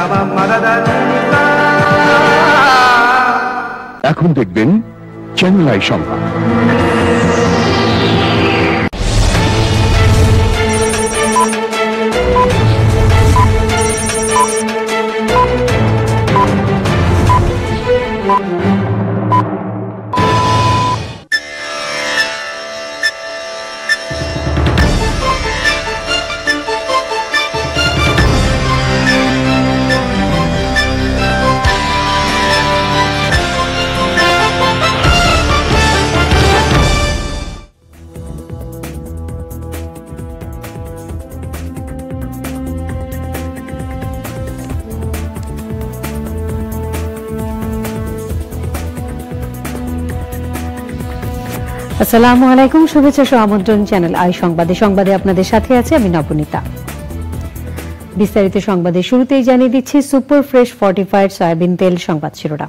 এখন দেখবেন channel I সংবাদ। আসসালামু আলাইকুম, শুভেচ্ছা ও আমন্ত্রণ চ্যানেল আই সংবাদে আপনাদের সাথে আছে আমি নবনীতা। বিস্তারিত সংবাদে শুরুতেই জানিয়ে দিচ্ছি সুপার ফ্রেশ ফর্টিফাইড সয়াবিন তেল সংবাদ শিরোনাম।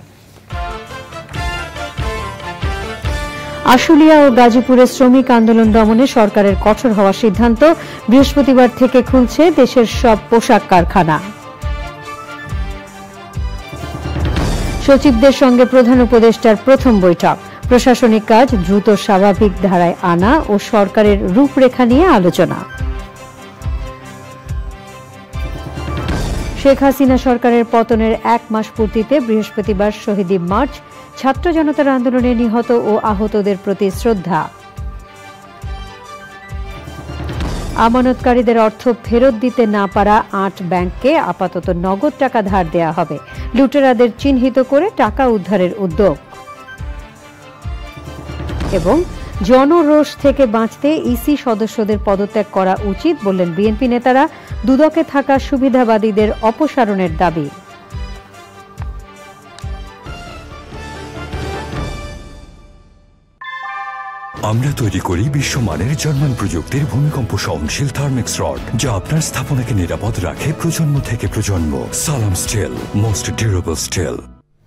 আশুলিয়া ও গাজীপুরে শ্রমিক আন্দোলন দমনে সরকারের কঠোর হওয়ার সিদ্ধান্ত, বৃহস্পতিবার থেকে খুলছে দেশের সব পোশাক কারখানা। সচিবদের সঙ্গে প্রধান উপদেষ্টার প্রথম বৈঠক, প্রশাসনিক কাজ দ্রুত স্বাভাবিক ধারায় আনা ও সরকারের রূপরেখা নিয়ে আলোচনা। শেখ হাসিনা সরকারের পতনের 1 মাস পূর্তিতে বৃহস্পতিবার শহীদ মার্চ, ছাত্র জনতার আন্দোলনে নিহত ও আহতদের প্রতি শ্রদ্ধা। আমানতকারীদের অর্থ ফেরত দিতে না পারা 8 ব্যাংককে আপাতত নগদ টাকা ধার দেয়া হবে, লুটেরাদের চিহ্নিত করে টাকা উদ্ধারের উদ্যোগ। এবং জনরোষ থেকে বাঁচতে ইসি সদস্যদের পদত্যাগ করা উচিত বললেন বিএনপি নেতারা, দুদকে থাকা সুবিধাবাদীদের অপসারণের দাবি। আমরা তৈরি করি বিশ্বমানের জার্মান প্রযুক্তির ভূমিকম্প সহনশীল থার্মিক্স রড, যা আপনার স্থাপনাকে নিরাপদ রাখে প্রজন্ম থেকে প্রজন্ম। সালাম স্টিল, মোস্ট ডিউরেবল স্টিল।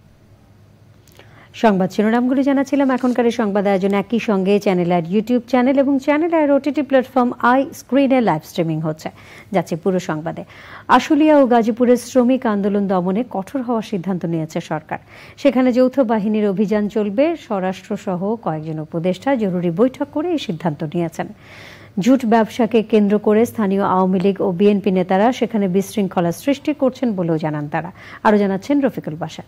সংবাদ শিরোনামগুলি জানাচ্ছিলাম। এখনকার সংবাদ আয়োজন একই সঙ্গে চ্যানেল আর ইউটিউব চ্যানেল এবং চ্যানেল আর ওটিটি প্ল্যাটফর্ম আই স্ক্রিনে লাইভ স্ট্রিমিং হচ্ছে। যাচ্ছে পুরো সংবাদে। আশুলিয়া ও গাজীপুরের শ্রমিক আন্দোলন দমনে কঠোর হওয়ার সিদ্ধান্ত নিয়েছে সরকার। সেখানে যৌথ বাহিনীর অভিযান চলবে। স্বরাষ্ট্রসহ কয়েকজন উপদেষ্টা জরুরি বৈঠক করে এই সিদ্ধান্ত নিয়েছেন। জুট ব্যবসাকে কেন্দ্র করে স্থানীয় আওয়ামী লীগ ও বিএনপি নেতারা সেখানে বিশৃঙ্খলা সৃষ্টি করছেন বলেও জানান তারা। আরও জানাচ্ছেন রফিকুল বাশা।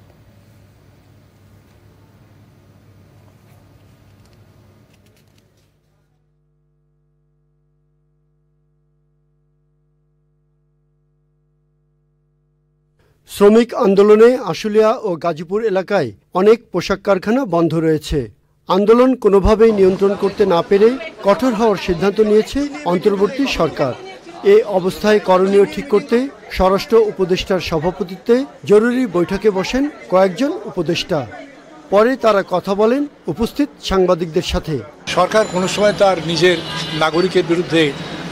শ্রমিক আন্দোলনে আশুলিয়া ও গাজীপুর এলাকায় অনেক পোশাক কারখানা বন্ধ রয়েছে। আন্দোলন কোনোভাবেই নিয়ন্ত্রণ করতে না পেরে কঠোর হওয়ার সিদ্ধান্ত নিয়েছে অন্তর্বর্তী সরকার। এ অবস্থায় করণীয় ঠিক করতে স্বরাষ্ট্র উপদেষ্টার সভাপতিত্বে জরুরি বৈঠকে বসেন কয়েকজন উপদেষ্টা। পরে তারা কথা বলেন উপস্থিত সাংবাদিকদের সাথে। সরকার কোনো সময় তার নিজের নাগরিকের বিরুদ্ধে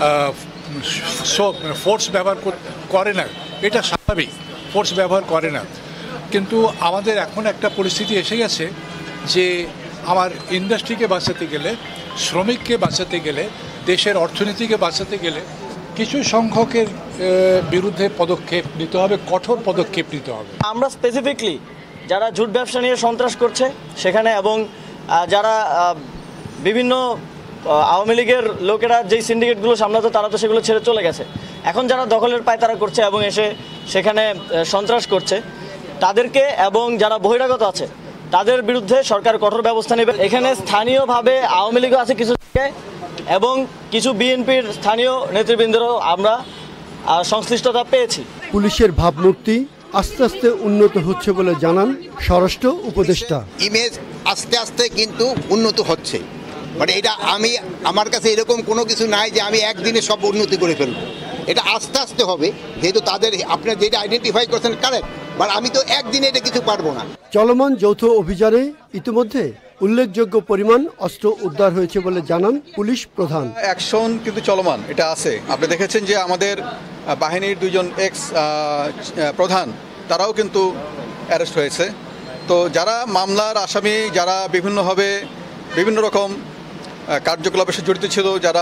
ফোর্স ব্যবহার করে না, এটা স্বাভাবিক, ফোর্স ব্যবহার করে না। কিন্তু আমাদের এখন একটা পরিস্থিতি এসে গেছে যে আমার ইন্ডাস্ট্রিকে বাঁচাতে গেলে, শ্রমিককে বাঁচাতে গেলে, দেশের অর্থনীতিকে বাঁচাতে গেলে কিছু সংখ্যকের বিরুদ্ধে পদক্ষেপ নিতে হবে, কঠোর পদক্ষেপ নিতে হবে। আমরা স্পেসিফিকলি যারা জুট ব্যবসা নিয়ে সন্ত্রাস করছে সেখানে, এবং যারা বিভিন্ন আওয়ামী লীগের লোকেরা যেই সিন্ডিকেটগুলো সামলাতো তারা তো সেগুলো ছেড়ে চলে গেছে, এখন যারা দখলের পায়তারা করছে এবং এসে সেখানে সন্ত্রাস করছে তাদেরকে, এবং যারা বহিরাগত আছে তাদের বিরুদ্ধে সরকার কঠোর ব্যবস্থা নেবে। এখানে স্থানীয়ভাবে আওয়ামী লীগও আছে কিছু জায়গায়, এবং কিছু বিএনপির স্থানীয় নেতৃবৃন্দেরও আমরা সংশ্লিষ্টতা পেয়েছি। পুলিশের ভাবমূর্তি আস্তে আস্তে উন্নত হচ্ছে বলে জানান স্বরাষ্ট্র উপদেষ্টা। ইমেজ আস্তে আস্তে কিন্তু উন্নত হচ্ছে, মানে এটা আমার কাছে এরকম কোনো কিছু নাই যে আমি একদিনে সব উন্নতি করে ফেলবো। এটা আস্তে আস্তে হবে, যেহেতু তাদের আপনার যেটা আইডেন্টিফাই করছেন কারেক্ট, বাট আমি তো একদিনে এটা কিছু পারবো না। চলমান যৌথ অভিযানে ইতিমধ্যে উল্লেখযোগ্য পরিমাণ অস্ত্র উদ্ধার হয়েছে বলে জানান পুলিশ প্রধান। অ্যাকশন কিন্তু চলমান, এটা আছে। আপনি দেখেছেন যে আমাদের বাহিনীর 2 জন এক্স প্রধান তারাও কিন্তু অ্যারেস্ট হয়েছে। তো যারা মামলার আসামি, যারা বিভিন্নভাবে বিভিন্ন রকম কার্যকলাপের সাথে জড়িত ছিল, যারা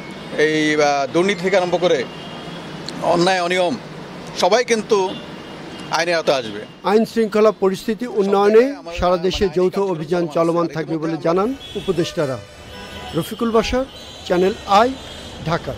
এই দুর্নীতি থেকে আরম্ভ করে অন্যায় অনিয়ম, সবাই কিন্তু আইনের আওতায় আসবে। আইন শৃঙ্খলা পরিস্থিতি উন্নয়নে সারা দেশে যৌথ অভিযান চলমান থাকবে বলে জানান উপদেষ্টারা। Rafiqul Bashar, Channel I, Dhaka.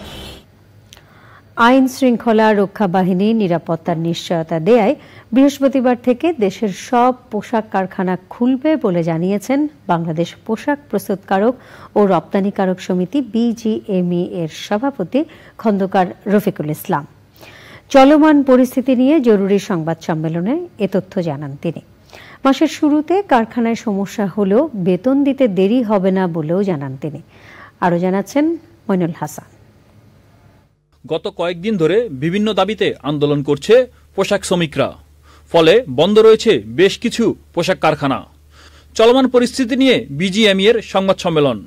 আইন শৃঙ্খলা রক্ষা বাহিনী নিরাপত্তার নিশ্চয়তা দেয়ায় বৃহস্পতিবার থেকে দেশের সব পোশাক কারখানা খুলবে বলে জানিয়েছেন বাংলাদেশ পোশাক প্রস্তুতকারক ও রপ্তানিকারক সমিতি BGME এর সভাপতি খন্দকার রফিকুল ইসলাম। চলমান পরিস্থিতি নিয়ে জরুরি সংবাদ সম্মেলনে এ তথ্য জানান তিনি। মাসের শুরুতে কারখানায় সমস্যা হলেও বেতন দিতে দেরি হবে না বলেও জানান তিনি। আরও জানাচ্ছেন মইনুল হাসান। গত কয়েকদিন ধরে বিভিন্ন দাবিতে আন্দোলন করছে পোশাক শ্রমিকরা, ফলে বন্ধ রয়েছে বেশ কিছু পোশাক কারখানা। চলমান পরিস্থিতি নিয়ে BGME এর সংবাদ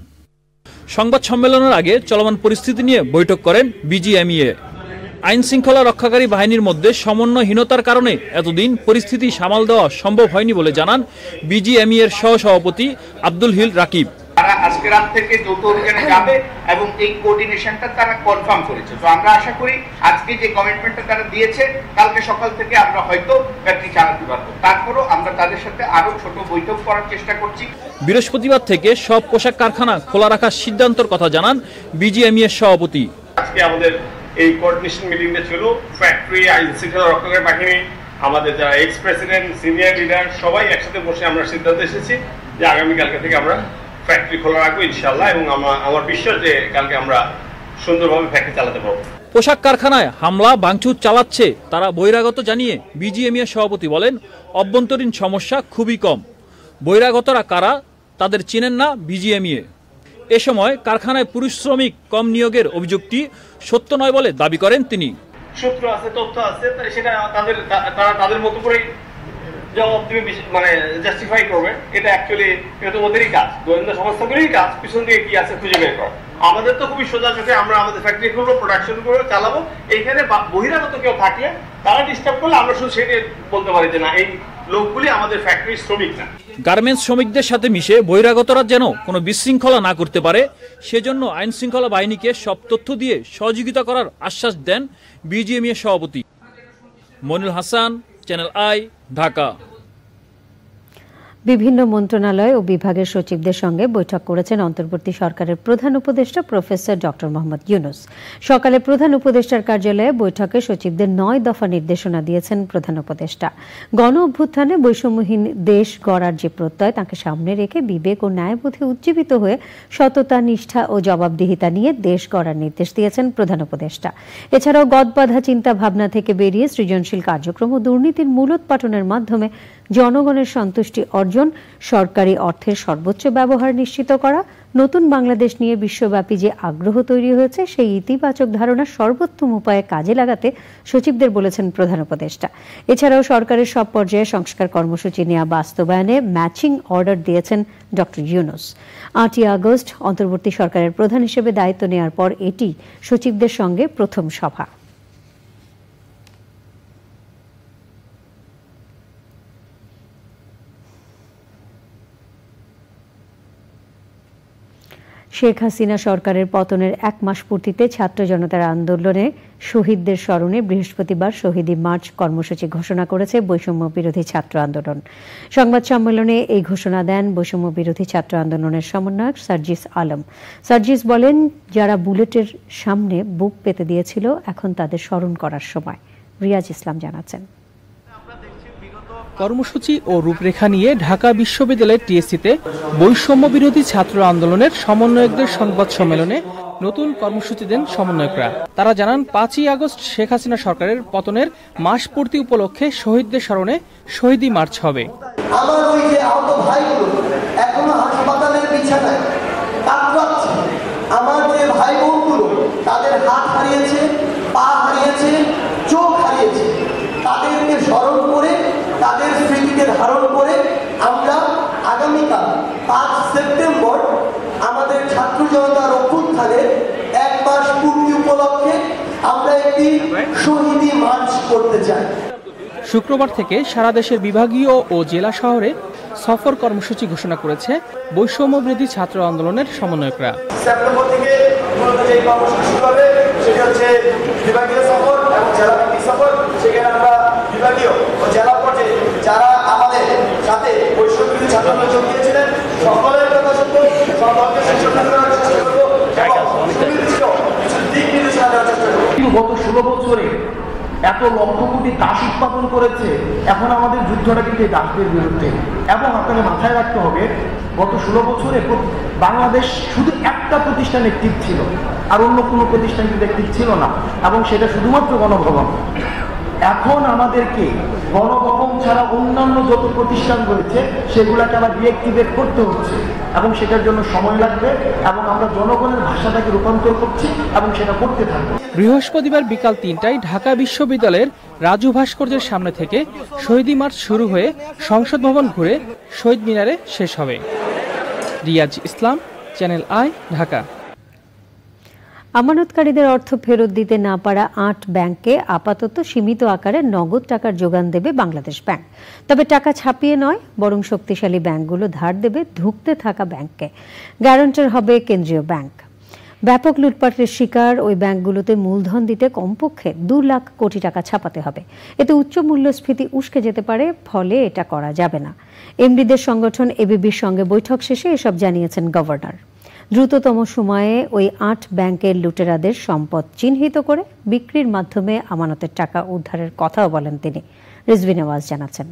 সম্মেলনের আগে চলমান পরিস্থিতি নিয়ে বৈঠক করেন BGME। আইন শৃঙ্খলা রক্ষাকারী বাহিনীর মধ্যে সমন্বয়হীনতার কারণে এতদিন পরিস্থিতি সামাল দেওয়া সম্ভব হয়নি বলে জানান BGME এর সহসভাপতি আব্দুল হিল রাকিব। তারা আজকে রাত থেকে যৌথ অভিযানে যাবে এবং এই কোঅর্ডিনেশনটা তারা কনফার্ম করেছে। তো আমরা আশা করি আজকে যে কমিটমেন্টটা তারা দিয়েছে, কালকে সকাল থেকে আমরা হয়তো ফ্যাক্টরি চালাতে পারবো। তারপরও আমরা তাদের সাথে আরো ছোট বৈঠক করার চেষ্টা করছি। বৃহস্পতিবার থেকে সব পোশাক কারখানা খোলা রাখার সিদ্ধান্তের কথা জানান BGME এর সভাপতি। আজকে আমাদের এই কোঅর্ডিনেশন মিটিংটা ছিল ফ্যাক্টরি, আইন শৃঙ্খলা রক্ষাকারী বাহিনী, আমাদের যারা এক্স প্রেসিডেন্ট, সিনিয়র লিডার সবাই একসাথে বসে আমরা সিদ্ধান্ত এসেছি যে আগামীকালকে থেকে আমরা ফ্যাক্টরি খোলা রাখবো ইনশাআল্লাহ, এবং আমার বিশ্বাস যে কালকে আমরা সুন্দরভাবে ফ্যাক্টরি চালাতে পারবো। পোশাক কারখানায় হামলা ভাঙচুর চালাচ্ছে তারা বহিরাগত জানিয়ে BGME এর সভাপতি বলেন, অভ্যন্তরীণ সমস্যা খুবই কম। বহিরাগতরা কারা তাদের চেনেন না BGME। এ সময় কারখানায় পুরুষ শ্রমিক কম নিয়োগের অভিযোগটি সত্য নয় বলে দাবি করেন তিনি। সূত্র আছে, তথ্য আছে, সেটা তারা তাদের মতো করে জবাব দিবে, মানে জাস্টিফাই করবে। এটা অ্যাকচুয়ালি এটা তো ওদেরই কাজ, গোয়েন্দা সংস্থাগুলির কাজ পিছন দিয়ে কি আছে খুঁজে বের করা। আমাদের তো খুবই সোজা চোখে আমরা আমাদের ফ্যাক্টরি করবো, প্রোডাকশন করবো, চালাবো। এইখানে বহিরাগত কেউ থাকলে তারা ডিস্টার্ব করলে আমরা শুধু সেটা বলতে পারি যে না, এই লোকগুলি আমাদের ফ্যাক্টরির শ্রমিক না। গার্মেন্টস শ্রমিকদের সাথে মিশে বহিরাগতরা যেন কোনো বিশৃঙ্খলা না করতে পারে, সেজন্য আইন শৃঙ্খলা বাহিনীকে সব তথ্য দিয়ে সহযোগিতা করার আশ্বাস দেন BGME এর সভাপতি। Moinul Hasan, Channel I, Dhaka. বিভিন্ন মন্ত্রণালয় ও বিভাগের সচিবদের সঙ্গে বৈঠক করেছেন অন্তর্বর্তী সরকারের প্রধান উপদেষ্টা প্রফেসর ডক্টর মোহাম্মদ ইউনূস। সকালে প্রধান উপদেষ্টার কার্যালয়ে বৈঠকে সচিবদের 9 দফা নির্দেশনা দিয়েছেন প্রধান উপদেষ্টা। গণ অভ্যুত্থানে বৈষম্যহীন দেশ গড়ার যে প্রত্যয়, তাকে সামনে রেখে বিবেক ও ন্যায়বোধে উজ্জীবিত হয়ে সততা, নিষ্ঠা ও জবাবদিহিতা নিয়ে দেশ গড়ার নির্দেশ দিয়েছেন প্রধান উপদেষ্টা। এছাড়াও গদবাঁধা চিন্তা ভাবনা থেকে বেরিয়ে সৃজনশীল কার্যক্রম ও দুর্নীতির মূলোৎপাটনের মাধ্যমে জনগণের সন্তুষ্টি অর্জন, সরকারি অর্থের সর্বোচ্চ ব্যবহার নিশ্চিত করা, নতুন বাংলাদেশ নিয়ে বিশ্বব্যাপী যে আগ্রহ তৈরি হয়েছে সেই ইতিবাচক ধারণা সর্বোত্তম উপায়ে কাজে লাগাতে সচিবদের বলেছেন প্রধান উপদেষ্টা। এছাড়াও সরকারের সব পর্যায়ে সংস্কার কর্মসূচি নেওয়া বাস্তবায়নে ম্যাচিং অর্ডার দিয়েছেন ডক্টর ইউনূস। 8ই আগস্ট অন্তর্বর্তী সরকারের প্রধান হিসেবে দায়িত্ব নেওয়ার পর এটি সচিবদের সঙ্গে প্রথম সভা। শেখ হাসিনা সরকারের পতনের 1 মাস পূর্তিতে ছাত্র জনতার আন্দোলনে শহীদদের স্মরণে বৃহস্পতিবার শহীদি মার্চ কর্মসূচি ঘোষণা করেছে বৈষম্য বিরোধী ছাত্র আন্দোলন। সংবাদ সম্মেলনে এই ঘোষণা দেন বৈষম্য বিরোধী ছাত্র আন্দোলনের সমন্বয়ক সার্জিস আলম। সার্জিস বলেন, যারা বুলেটের সামনে বুক পেতে দিয়েছিল, এখন তাদের স্মরণ করার সময়। রিয়াজ ইসলাম জানাচ্ছেন। কর্মসূচি ও রূপরেখা নিয়ে ঢাকা বিশ্ববিদ্যালয়ের টিএসসিতে বৈষম্য বিরোধী ছাত্র আন্দোলনের সমন্বয়কদের সংবাদ সম্মেলনে নতুন কর্মসূচি দেন সমন্বয়করা। তারা জানান, 5ই আগস্ট শেখ হাসিনা সরকারের পতনের মাস পূর্তি উপলক্ষে শহীদদের স্মরণে শহীদি মার্চ হবে। আমার ওই যে আহত ভাইগুলো এখনো হাসপাতালের বিছানায় কাতরাচ্ছে। আমার যে ভাই বোনগুলো তাদের হাত হারিয়েছে, পা হারিয়েছে, চোখ হারিয়েছে, তাদেরকে স্মরণ করে, তাদের স্মৃতিকে ধারণ করে আমরা আগামীকাল 5 সেপ্টেম্বর আমাদের ছাত্র জনতার অভ্যুত্থানের 1 মাস পূর্তি উপলক্ষে আমরা একটি শহীদি মার্চ করতে চাই। শুক্রবার থেকে সারা দেশের বিভাগীয় ও জেলা শহরে সফর কর্মসূচি ঘোষণা করেছে বৈষম্য বিরোধী ছাত্র আন্দোলনের সমন্বয়করা। সেপ্টেম্বর থেকে যে কর্মসূচি শুরু হবে সেটা হচ্ছে বিভাগীয় সফর এবং জেলা ভিত্তিক সফর। সেখানে আমরা বিভাগীয় এত লক্ষ কোটি দাস উৎপাদন করেছে, এখন আমাদের যুদ্ধটা কিন্তু এই দাসদের বিরুদ্ধে। এবং আপনাকে মাথায় রাখতে হবে, গত 16 বছরে বাংলাদেশ শুধু একটা প্রতিষ্ঠান অ্যাক্টিভ ছিল, আর অন্য কোনো প্রতিষ্ঠান কিন্তু অ্যাক্টিভ ছিল না, এবং সেটা শুধুমাত্র গণভবন। এখন আমাদেরকে গণভবন ছাড়া অন্যান্য যত প্রতিষ্ঠান রয়েছে সেগুলোকে আবার রিঅ্যাক্টিভেট করতে হচ্ছে, এবং সেটার জন্য সময় লাগবে, এবং আমরা জনগণের ভাষাটাকে রূপান্তর করছি এবং সেটা করতে থাকবো। বৃহস্পতিবার বিকাল 3টায় ঢাকা বিশ্ববিদ্যালয়ের রাজু ভাস্কর্যের সামনে থেকে শহীদ মার্চ শুরু হয়ে সংসদ ভবন ঘুরে শহীদ মিনারে শেষ হবে। Riaz Islam, Channel I, Dhaka. আমানতকারীদের অর্থ ফেরত দিতে না পারা 8 ব্যাংকে আপাতত সীমিত আকারে নগদ টাকার যোগান দেবে বাংলাদেশ ব্যাংক। তবে টাকা ছাপিয়ে নয়, বরং শক্তিশালী ব্যাংকগুলো ধার দেবে ধুঁকতে থাকা ব্যাংককে। গ্যারান্টার হবে কেন্দ্রীয় ব্যাংক। ব্যাপক লুটপাটের শিকার ওই ব্যাংকগুলোতে মূলধন দিতে কমপক্ষে 2 লাখ কোটি টাকা ছাপাতে হবে। এতে উচ্চ মূল্যস্ফীতি উস্কে যেতে পারে, ফলে এটা করা যাবে না। এমডিদের সংগঠন এবিবির সঙ্গে বৈঠক শেষে এসব জানিয়েছেন গভর্নর। দ্রুততম সময়ে ওই 8 ব্যাংকের লুটেরাদের সম্পদ চিহ্নিত করে বিক্রির মাধ্যমে আমানতের টাকা উদ্ধারের কথাও বলেন তিনি। রিজভী নওয়াজ জানাচ্ছেন,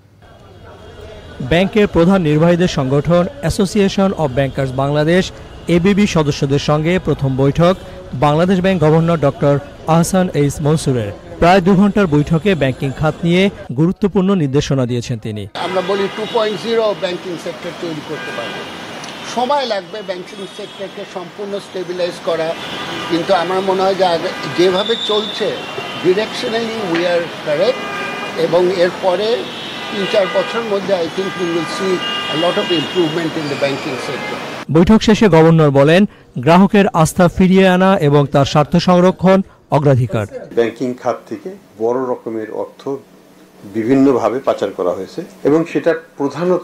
ব্যাংকের প্রধান নির্বাহীদের সংগঠন Association of Bankers Bangladesh ABB সদস্যদের সঙ্গে প্রথম বৈঠক Bangladesh Bank governor doctor Ahsan H মনসুরের। প্রায় 2 ঘন্টার বৈঠকে ব্যাংকিং খাত নিয়ে গুরুত্বপূর্ণ নির্দেশনা দিয়েছেন তিনি। আমরা বলি 2.0 ব্যাংকিং সেক্টর তৈরি করতে পারবো। সময় লাগবে ব্যাংকিং সেক্টরকে সম্পূর্ণ স্টেবিলাইজ করা, কিন্তু আমার মনে হয় যে যেভাবে চলছে ডিরেকশনালি উই আর কারেক্ট, এবং এরপরে 3-4 বছরের মধ্যে I think we will see a lot of improvement in the banking sector. বৈঠক শেষে গভর্নর বলেন, গ্রাহকের আস্থা ফিরিয়ে আনা এবং তার স্বার্থ সংরক্ষণ অগ্রাধিকার। ব্যাংকিং খাত থেকে বড় রকমের অর্থ বিভিন্নভাবে পাচার করা হয়েছে, এবং সেটা প্রধানত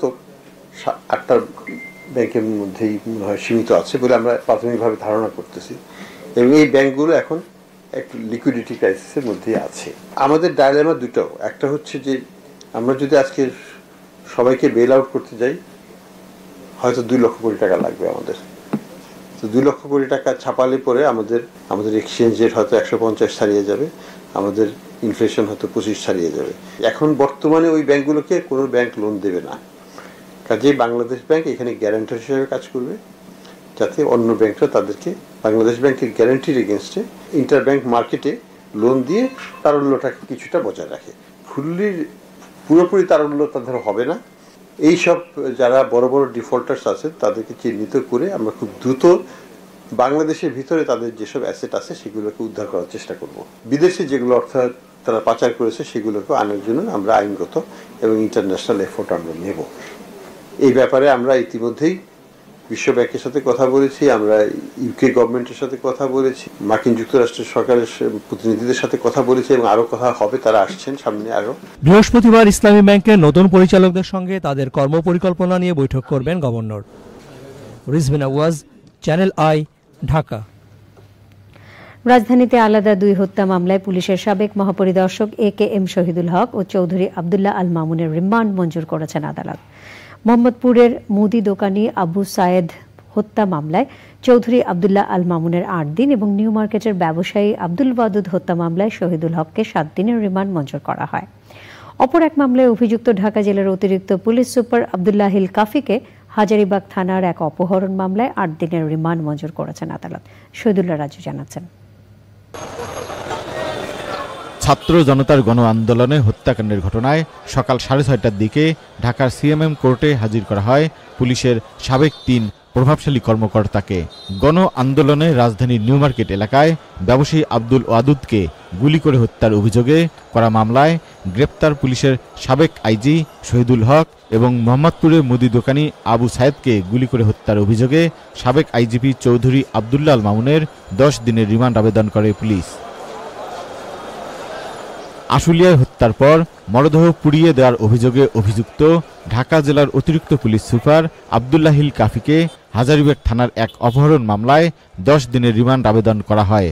8টা ব্যাংকের মধ্যেই মনে হয় সীমিত আছে বলে আমরা প্রাথমিকভাবে ধারণা করতেছি, এবং এই ব্যাংকগুলো এখন একটু লিকুইডিটি ক্রাইসিসের মধ্যে আছে। আমাদের ডায়লেমা দুটো, একটা হচ্ছে যে আমরা যদি আজকে সবাইকে বেল আউট করতে যাই, হয়তো 2 লক্ষ কোটি টাকা লাগবে আমাদের। তো 2 লক্ষ কোটি টাকা ছাপালে পরে আমাদের এক্সচেঞ্জ রেট হয়তো 150 ছাড়িয়ে যাবে, আমাদের ইনফ্লেশন হয়তো 25 ছাড়িয়ে যাবে। এখন বর্তমানে ওই ব্যাংকগুলোকে কোনো ব্যাংক লোন দেবে না, কাজেই বাংলাদেশ ব্যাংক এখানে গ্যারান্টার হিসেবে কাজ করবে, যাতে অন্য ব্যাংকরা তাদেরকে বাংলাদেশ ব্যাংকের গ্যারান্টির এগেনস্টে ইন্টার ব্যাংক মার্কেটে লোন দিয়ে তারল্যটাকে কিছুটা বজায় রাখে। পুরোপুরি তারল্য তাদের হবে না। এইসব যারা বড় বড় ডিফল্টার্স আছে তাদেরকে চিহ্নিত করে আমরা খুব দ্রুত বাংলাদেশের ভিতরে তাদের যেসব অ্যাসেট আছে সেগুলোকে উদ্ধার করার চেষ্টা করব। বিদেশে যেগুলো অর্থ তারা পাচার করেছে সেগুলোকে আনার জন্য আমরা আইনগত এবং ইন্টারন্যাশনাল এফোর্ট আমরা নেব। এই ব্যাপারে আমরা ইতিমধ্যেই বিশ্ব ব্যাংকের সাথে কথা বলেছি, আমরা ইউকে গভর্নমেন্টের সাথে কথা বলেছি, মার্কিন যুক্তরাষ্ট্রের সরকারের প্রতিনিধিদের সাথে কথা বলেছি, এবং আরো কথা হবে, তারা আসছেন সামনে আরো। বৃহস্পতিবার ইসলামী ব্যাংকের নতুন পরিচালকদের সঙ্গে তাদের কর্মপরিকল্পনা নিয়ে বৈঠক করবেন governor. Rizvi Nawaz, Channel I, Dhaka. রাজধানীতে আলাদা 2 হত্যা মামলায় পুলিশের সাবেক মহাপরিদর্শক AKM শহীদুল হক ও চৌধুরী আব্দুল্লাহ আল মামুনের রিমান্ড মঞ্জুর করেছেন আদালত। মোহাম্মদপুরের মুদি দোকানি আবু সায়েদ হত্যা মামলায় চৌধুরী আব্দুল্লাহ আল মামুনের 8 দিন এবং নিউ মার্কেটের ব্যবসায়ী আব্দুল ওয়াদুদ হত্যা মামলায় শহীদুল হককে 7 দিনের রিমান্ড মঞ্জুর করা হয়। অপর এক মামলায় অভিযুক্ত ঢাকা জেলার অতিরিক্ত পুলিশ সুপার আব্দুল্লাহিল কাফিকে হাজারীবাগ থানার এক অপহরণ মামলায় 8 দিনের রিমান্ড মঞ্জুর করেছেন আদালত। শহীদুল্লাহ রাজু জানাচ্ছেন, ছাত্র জনতার গণ আন্দোলনে হত্যাকাণ্ডের ঘটনায় সকাল 6:30টার দিকে ঢাকার সিএমএম কোর্টে হাজির করা হয় পুলিশের সাবেক 3 প্রভাবশালী কর্মকর্তাকে। গণ আন্দোলনে রাজধানীর নিউ মার্কেট এলাকায় ব্যবসায়ী আব্দুল ওয়াদুদকে গুলি করে হত্যার অভিযোগে করা মামলায় গ্রেপ্তার পুলিশের সাবেক আইজি শহীদুল হক এবং মোহাম্মদপুরের মুদি দোকানি আবু সায়েদকে গুলি করে হত্যার অভিযোগে সাবেক আইজিপি চৌধুরী আব্দুল্লাহ আল মামুনের 10 দিনের রিমান্ড আবেদন করে পুলিশ। আশুলিয়ায় হত্যার পর মরদেহ পুড়িয়ে দেওয়ার অভিযোগে অভিযুক্ত ঢাকা জেলার অতিরিক্ত পুলিশ সুপার আব্দুল্লাহিল কাফিকে হাজারীবাগ থানার এক অপহরণ মামলায় 10 দিনের রিমান্ড আবেদন করা হয়।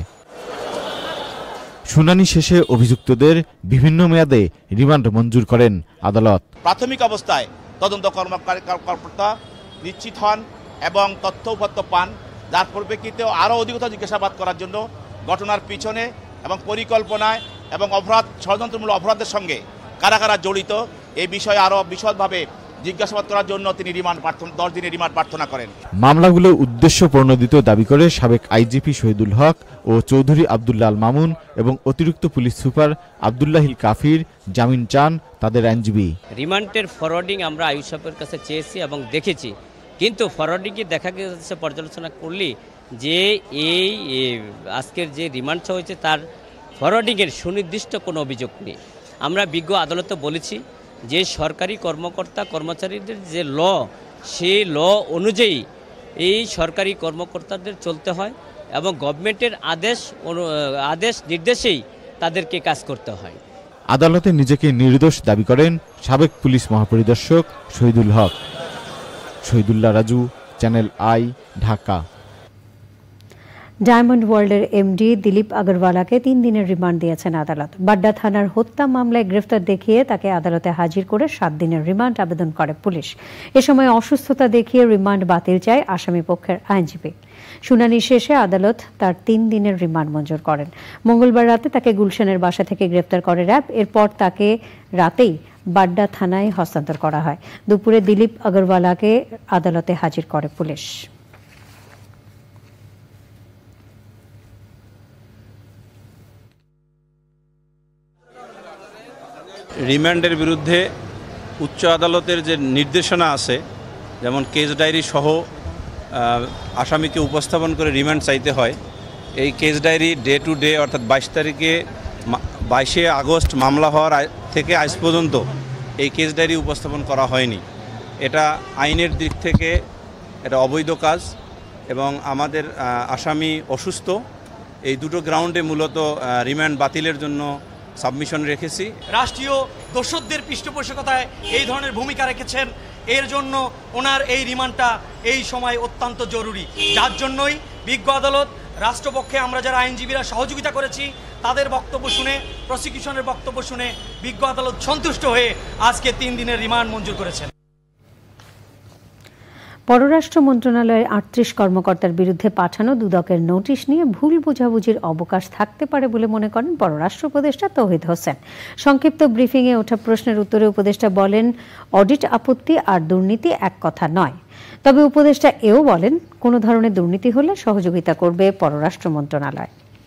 শুনানি শেষে অভিযুক্তদের বিভিন্ন মেয়াদে রিমান্ড মঞ্জুর করেন আদালত। প্রাথমিক অবস্থায় তদন্ত কর্মকর্তা নিশ্চিত হন এবং তথ্য উপাত্ত পান, যার পরিপ্রেক্ষিতে আরও অধিকতর জিজ্ঞাসাবাদ করার জন্য ঘটনার পিছনে এবং পরিকল্পনায় এবং ষড়যন্ত্রমূলক অপরাধের সঙ্গে কারা কারা জড়িত এই বিষয়ে আরও বিশদভাবে জিজ্ঞাসাবাদ করার জন্য তিনি 10 দিনের রিমান্ড প্রার্থনা করেন। মামলাগুলো উদ্দেশ্য প্রণোদিত দাবি করে সাবেক আইজিপি শহীদুল হক ও চৌধুরী আব্দুল্লাহ আল মামুন এবং অতিরিক্ত পুলিশ সুপার আব্দুল্লাহিল কাফির জামিন চান তাদের আইনজীবী। রিমান্ডের ফরওয়ার্ডিং আমরা আইয়ুব সাহেবের কাছে চেয়েছি এবং দেখেছি, কিন্তু ফরওয়ার্ডিংয়ে দেখা গেছে পর্যালোচনা করলে যে এই আজকের যে রিমান্ড হয়েছে তার ফরওয়ার্ডিংয়ের সুনির্দিষ্ট কোনো অভিযোগ নেই। আমরা বিজ্ঞ আদালতে বলেছি যে সরকারি কর্মকর্তা কর্মচারীদের যে সেই অনুযায়ী এই সরকারি কর্মকর্তাদের চলতে হয় এবং গভর্নমেন্টের আদেশ নির্দেশেই তাদেরকে কাজ করতে হয়। আদালতে নিজেকে নির্দোষ দাবি করেন সাবেক পুলিশ মহাপরিদর্শক Shahidul Haque. Shahidullah Raju, Channel I, Dhaka. Diamond ওয়ার্ল্ডের এমডি দিলীপ আগরওয়ালাকে 3 দিনের রিমান্ড দিয়েছেন আদালত। বাড্ডা থানার হত্যা মামলায় গ্রেফতার দেখিয়ে তাকে আদালতে হাজির করে 7 দিনের রিমান্ড আবেদন করে পুলিশ। এ সময় অসুস্থতা দেখিয়ে রিমান্ড বাতিল চায় আসামি পক্ষের আইনজীবী। শুনানি শেষে আদালত তার 3 দিনের রিমান্ড মঞ্জুর করেন। মঙ্গলবার রাতে তাকে গুলশানের বাসা থেকে গ্রেফতার করে র্যাব। এরপর তাকে রাতেই বাড্ডা থানায় হস্তান্তর করা হয়। দুপুরে দিলীপ আগরওয়ালাকে আদালতে হাজির করে পুলিশ। রিমান্ডের বিরুদ্ধে উচ্চ আদালতের যে নির্দেশনা আছে, যেমন কেস ডায়েরি সহ আসামিকে উপস্থাপন করে রিমান্ড চাইতে হয়, এই case diary day to day অর্থাৎ 22 আগস্ট মামলা হওয়ার থেকে আজ পর্যন্ত এই কেস ডায়েরি উপস্থাপন করা হয়নি। এটা আইনের দিক থেকে এটা অবৈধ কাজ এবং আমাদের আসামি অসুস্থ, এই দুটো গ্রাউন্ডে মূলত রিমান্ড বাতিলের জন্য সাবমিশন রেখেছি। রাষ্ট্রীয় দোষদের পৃষ্ঠপোষকতায় এই ধরনের ভূমিকা রেখেছেন, এর জন্য ওনার এই রিমান্ডটা এই সময় অত্যন্ত জরুরি, যার জন্যই বিজ্ঞ আদালত রাষ্ট্রপক্ষে আমরা যারা আইনজীবীরা সহযোগিতা করেছি তাদের বক্তব্য শুনে, প্রসিকিউশনের বক্তব্য শুনে বিজ্ঞ আদালত সন্তুষ্ট হয়ে আজকে 3 দিনের রিমান্ড মঞ্জুর করেছেন। পররাষ্ট্র মন্ত্রণালয়ের 38 কর্মকর্তার বিরুদ্ধে পাঠানো দুদকের নোটিশ নিয়ে ভুল বোঝাবুঝির অবকাশ থাকতে পারে বলে মনে করেন পররাষ্ট্র উপদেষ্টা তৌহিদ হোসেন। সংক্ষিপ্ত ব্রিফিংয়ে ওঠা প্রশ্নের উত্তরে উপদেষ্টা বলেন, অডিট আপত্তি আর দুর্নীতি এক কথা নয়। তবে উপদেষ্টা এও বলেন, কোনো ধরনের দুর্নীতি হলে সহযোগিতা করবে পররাষ্ট্র মন্ত্রণালয়।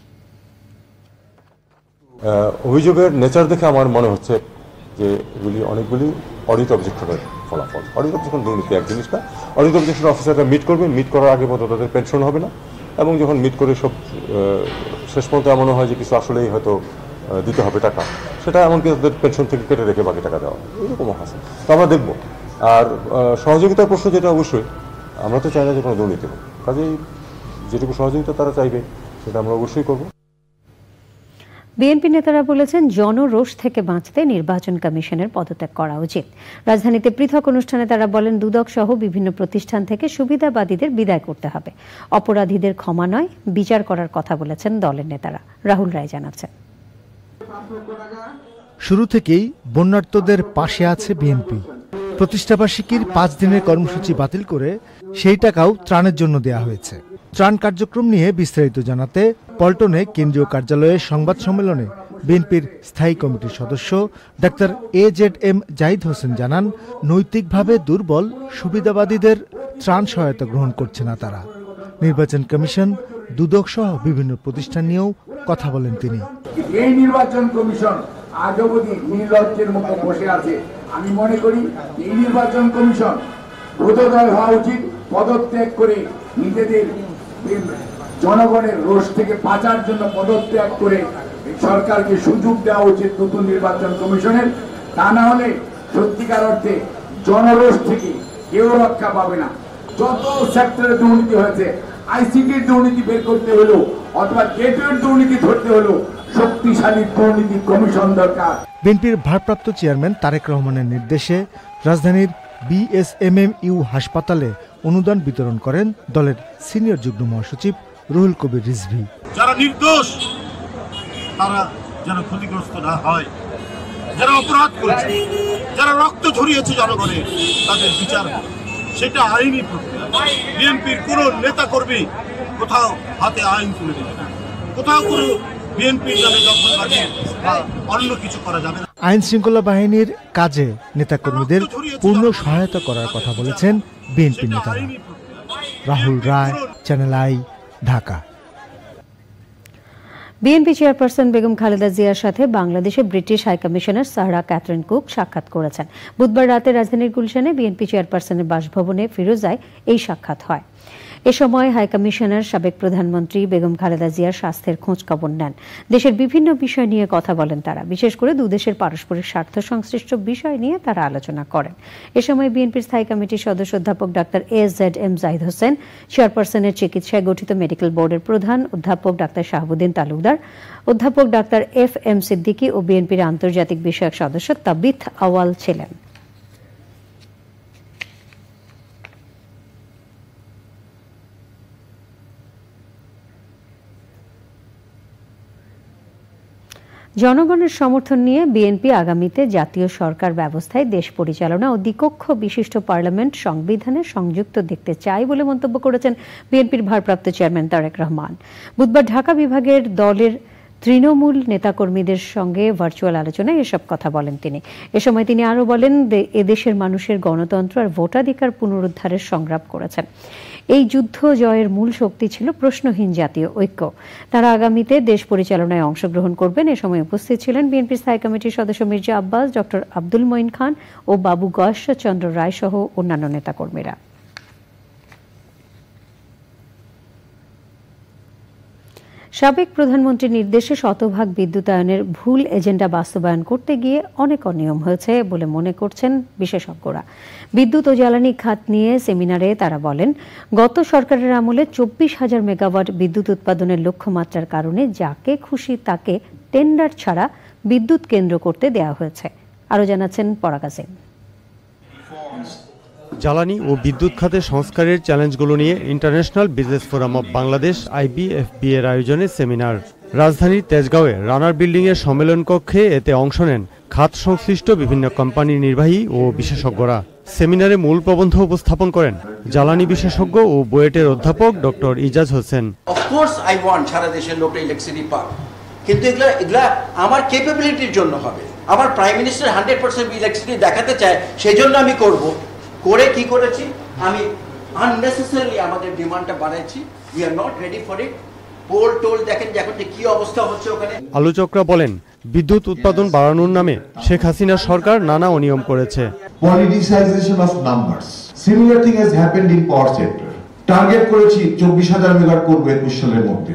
অভিযোগের নেচার দেখে আমার মনে হচ্ছে যে এগুলি অনেকগুলি অডিট অবজেকশনের ফলাফল। অডিট অবজেকশন দুর্নীতি এক জিনিস না। অডিট অবজেকশন অফিসাররা মিট করবেন, মিট করার আগে পর্যন্ত তাদের পেনশন হবে না, এবং যখন মিট করে সব শেষ পর্যন্ত এমনও হয় যে কিছু আসলেই হয়তো দিতে হবে টাকা, সেটা এমনকি তাদের পেনশন থেকে কেটে রেখে বাকি টাকা দেওয়া, এরকমও আছে। তো আমরা দেখব। আর সহযোগিতার প্রশ্ন যেটা, অবশ্যই আমরা তো চাই না যে কোনো দুর্নীতি হোক, কাজেই যেটুকু সহযোগিতা তারা চাইবে সেটা আমরা অবশ্যই করব। বিএনপি নেতারা বলেছেন, জনরোষ থেকে বাঁচতে নির্বাচন কমিশনের পদত্যাগ করা উচিত। রাজধানীতে পৃথক অনুষ্ঠানে তারা বলেন, দুদক সহ বিভিন্ন প্রতিষ্ঠান থেকে সুবিধাবাদীদের বিদায় করতে হবে। অপরাধীদের ক্ষমা নয়, বিচার করার কথা বলেছেন দলের নেতারা। রাহুল রায় জানাচ্ছেন, শুরু থেকেই বন্যার্তদের পাশে আছে বিএনপি। প্রতিষ্ঠাবার্ষিকীর 5 দিনের কর্মসূচি বাতিল করে সেই টাকাও ত্রাণের জন্য দেয়া হয়েছে। ত্রাণ কার্যক্রম নিয়ে বিস্তারিত জানাতে পল্টনে কেন্দ্রীয় কার্যালয়ে সংবাদ সম্মেলনে বিএনপির স্থায়ী কমিটির সদস্য ডাক্তার AZM জাহিদ হোসেন জানান, নৈতিকভাবে দুর্বল সুবিধাবাদীদের ত্রাণ সহায়তা গ্রহণ করছে না তারা। নির্বাচন কমিশন, দুদক সহ বিভিন্ন প্রতিষ্ঠান নিয়েও কথা বলেন তিনি। এই নির্বাচন কমিশন আজ অবধি নির্লজ্জের মতো বসে আছে। আমি মনে করি এই নির্বাচন কমিশন বোধোদয় হওয়া উচিত, পদত্যাগ করে নিজেদের জনগণের রোষ থেকে বাঁচার জন্য পদত্যাগ করে সরকারকে সুযোগ দেওয়া উচিত নতুন নির্বাচন কমিশনের। তা না হলে সত্যিকার অর্থে জনরোষ থেকে কেউ রক্ষা পাবে না। যত সেক্টরে দুর্নীতি হয়েছে, আইসিটির দুর্নীতি বের করতে হলো অথবা গেটওয়ের দুর্নীতি ধরতে হলো, শক্তিশালী দুর্নীতি কমিশন দরকার। বিএনপির ভারপ্রাপ্ত চেয়ারম্যান তারেক রহমানের নির্দেশে রাজধানীর BSMMU হাসপাতালে অনুদান বিতরণ করেন দলের সিনিয়র যুগ্ম মহাসচিব রুহুল কবির রিজভী। যারা নির্দোষ তারা যেন ক্ষতিগ্রস্ত না হয়, যারা অপরাধ করেছে, যারা রক্ত ঝরিয়েছে জনগণের, তাদের বিচার সেটা আইনি প্রক্রিয়া। বিএনপির কোন নেতা কর্মী কোথাও হাতে আইন তুলে দেবে না, কোথাও কোনো বিএনপির নামে দখলবাজি বা অন্য কিছু করা যাবে না। আইন শৃঙ্খলা বাহিনীর কাজে নেতাকর্মীদের পূর্ণ সহায়তা করার কথা বলেছেন বিএনপি নেতারা। Rahul Roy, Channel I, Dhaka. BNP chairperson Begum Khaleda জিয়ার সাথে বাংলাদেশে British high commissioner Sarah Catherine Cooke সাক্ষাৎ করেছেন। বুধবার রাতে রাজধানীর গুলশানে বিএনপি চেয়ারপারসনের বাসভবনে ফিরোজায় এই সাক্ষাৎ হয়। এ সময় হাইকমিশনার সাবেক প্রধানমন্ত্রী বেগম খালেদা জিয়ার স্বাস্থ্যের খোঁজ খবর নেন। দেশের বিভিন্ন বিষয় নিয়ে কথা বলেন তারা, বিশেষ করে দুদেশের পারস্পরিক স্বার্থ সংশ্লিষ্ট বিষয় নিয়ে তারা আলোচনা করেন। এ সময় বিএনপির স্থায়ী কমিটির সদস্য অধ্যাপক ডাক্তার AZM জাহিদ হোসেন, চেয়ারপারসনের চিকিৎসায় গঠিত মেডিকেল বোর্ডের প্রধান অধ্যাপক ডাক্তার শাহাবুদ্দিন তালুকদার, অধ্যাপক ডাক্তার FM সিদ্দিকী ও বিএনপির আন্তর্জাতিক বিষয়ক সদস্য তাবিথ আওয়াল ছিলেন। জনগণের সমর্থন নিয়ে বিএনপি আগামীতে জাতীয় সরকার ব্যবস্থায় দেশ পরিচালনা ও দ্বিকক্ষ বিশিষ্ট পার্লামেন্ট সংবিধানে সংযুক্ত দেখতে চায় বলে মন্তব্য করেছেন বিএনপির ভারপ্রাপ্ত চেয়ারম্যান তারেক রহমান। বুধবার ঢাকা বিভাগের দলের তৃণমূল নেতাকর্মীদের সঙ্গে ভার্চুয়াল আলোচনায় এসব কথা বলেন তিনি। এ সময় তিনি আরও বলেন, এদেশের মানুষের গণতন্ত্র আর ভোটাধিকার পুনরুদ্ধারের সংগ্রাম করেছেন। এই যুদ্ধ জয়ের মূল শক্তি ছিল প্রশ্নহীন জাতীয় ঐক্য। তারা আগামীতে দেশ পরিচালনায় অংশগ্রহণ করবেন। এ সময় উপস্থিত ছিলেন বিএনপির স্থায়ী কমিটির সদস্য মির্জা আব্বাস, ডক্টর আব্দুল মঈন খান ও বাবু গয়েশ্বরচন্দ্র রায় সহ অন্যান্য নেতাকর্মীরা। সাবেক প্রধানমন্ত্রীর নির্দেশে শতভাগ বিদ্যুতায়নের ভুল এজেন্ডা বাস্তবায়ন করতে গিয়ে অনেক অনিয়ম হয়েছে বলে মনে করছেন বিশেষজ্ঞরা। বিদ্যুৎ ও জ্বালানি খাত নিয়ে সেমিনারে তারা বলেন, গত সরকারের আমলে 24,000 মেগাওয়াট বিদ্যুৎ উৎপাদনের লক্ষ্যমাত্রার কারণে যাকে খুশি তাকে টেন্ডার ছাড়া বিদ্যুৎ কেন্দ্র করতে দেওয়া হয়েছে। আরও জানাচ্ছেন পরাগ আসিম। জ্বালানি ও বিদ্যুৎ খাতের সংস্কারের চ্যালেঞ্জগুলো নিয়ে International Business Forum of Bangladesh IBFB এর আয়োজনে সেমিনার। রাজধানীর তেজগাঁওয়ে রানার বিল্ডিংয়ের সম্মেলন কক্ষে এতে অংশ নেন খাত সংশ্লিষ্ট বিভিন্ন কোম্পানির নির্বাহী ও বিশেষজ্ঞরা। সেমিনারে মূল প্রবন্ধ উপস্থাপন করেন জ্বালানি বিশেষজ্ঞ ও বুয়েটের অধ্যাপক doctor Ijaz Hossain. Of course I want সারা দেশের লোক ইলেকট্রিসিটি পাক, কিন্তু এগুলা আমার ক্যাপাবিলিটির জন্য হবে। আমার প্রাইম মিনিস্টার 100% ইলেকট্রিসিটি দেখাতে চায়, সেই জন্য আমি করব। করে কি করেছি, আমি আননেসেসারিলি আমাদের ডিমান্ডটা বাড়াইছি। We are not ready for it. পোল টোল দেখেন এখন যে কি অবস্থা হচ্ছে ওখানে। আলোচকরা বলেন, বিদ্যুৎ উৎপাদন বাড়ানোর নামে শেখ হাসিনা সরকার নানা অনিয়ম করেছে। Politicization of numbers, similar thing has happened in power sector. Target করেছি 24,000 মেগাওয়াট করব 21 সালের মধ্যে।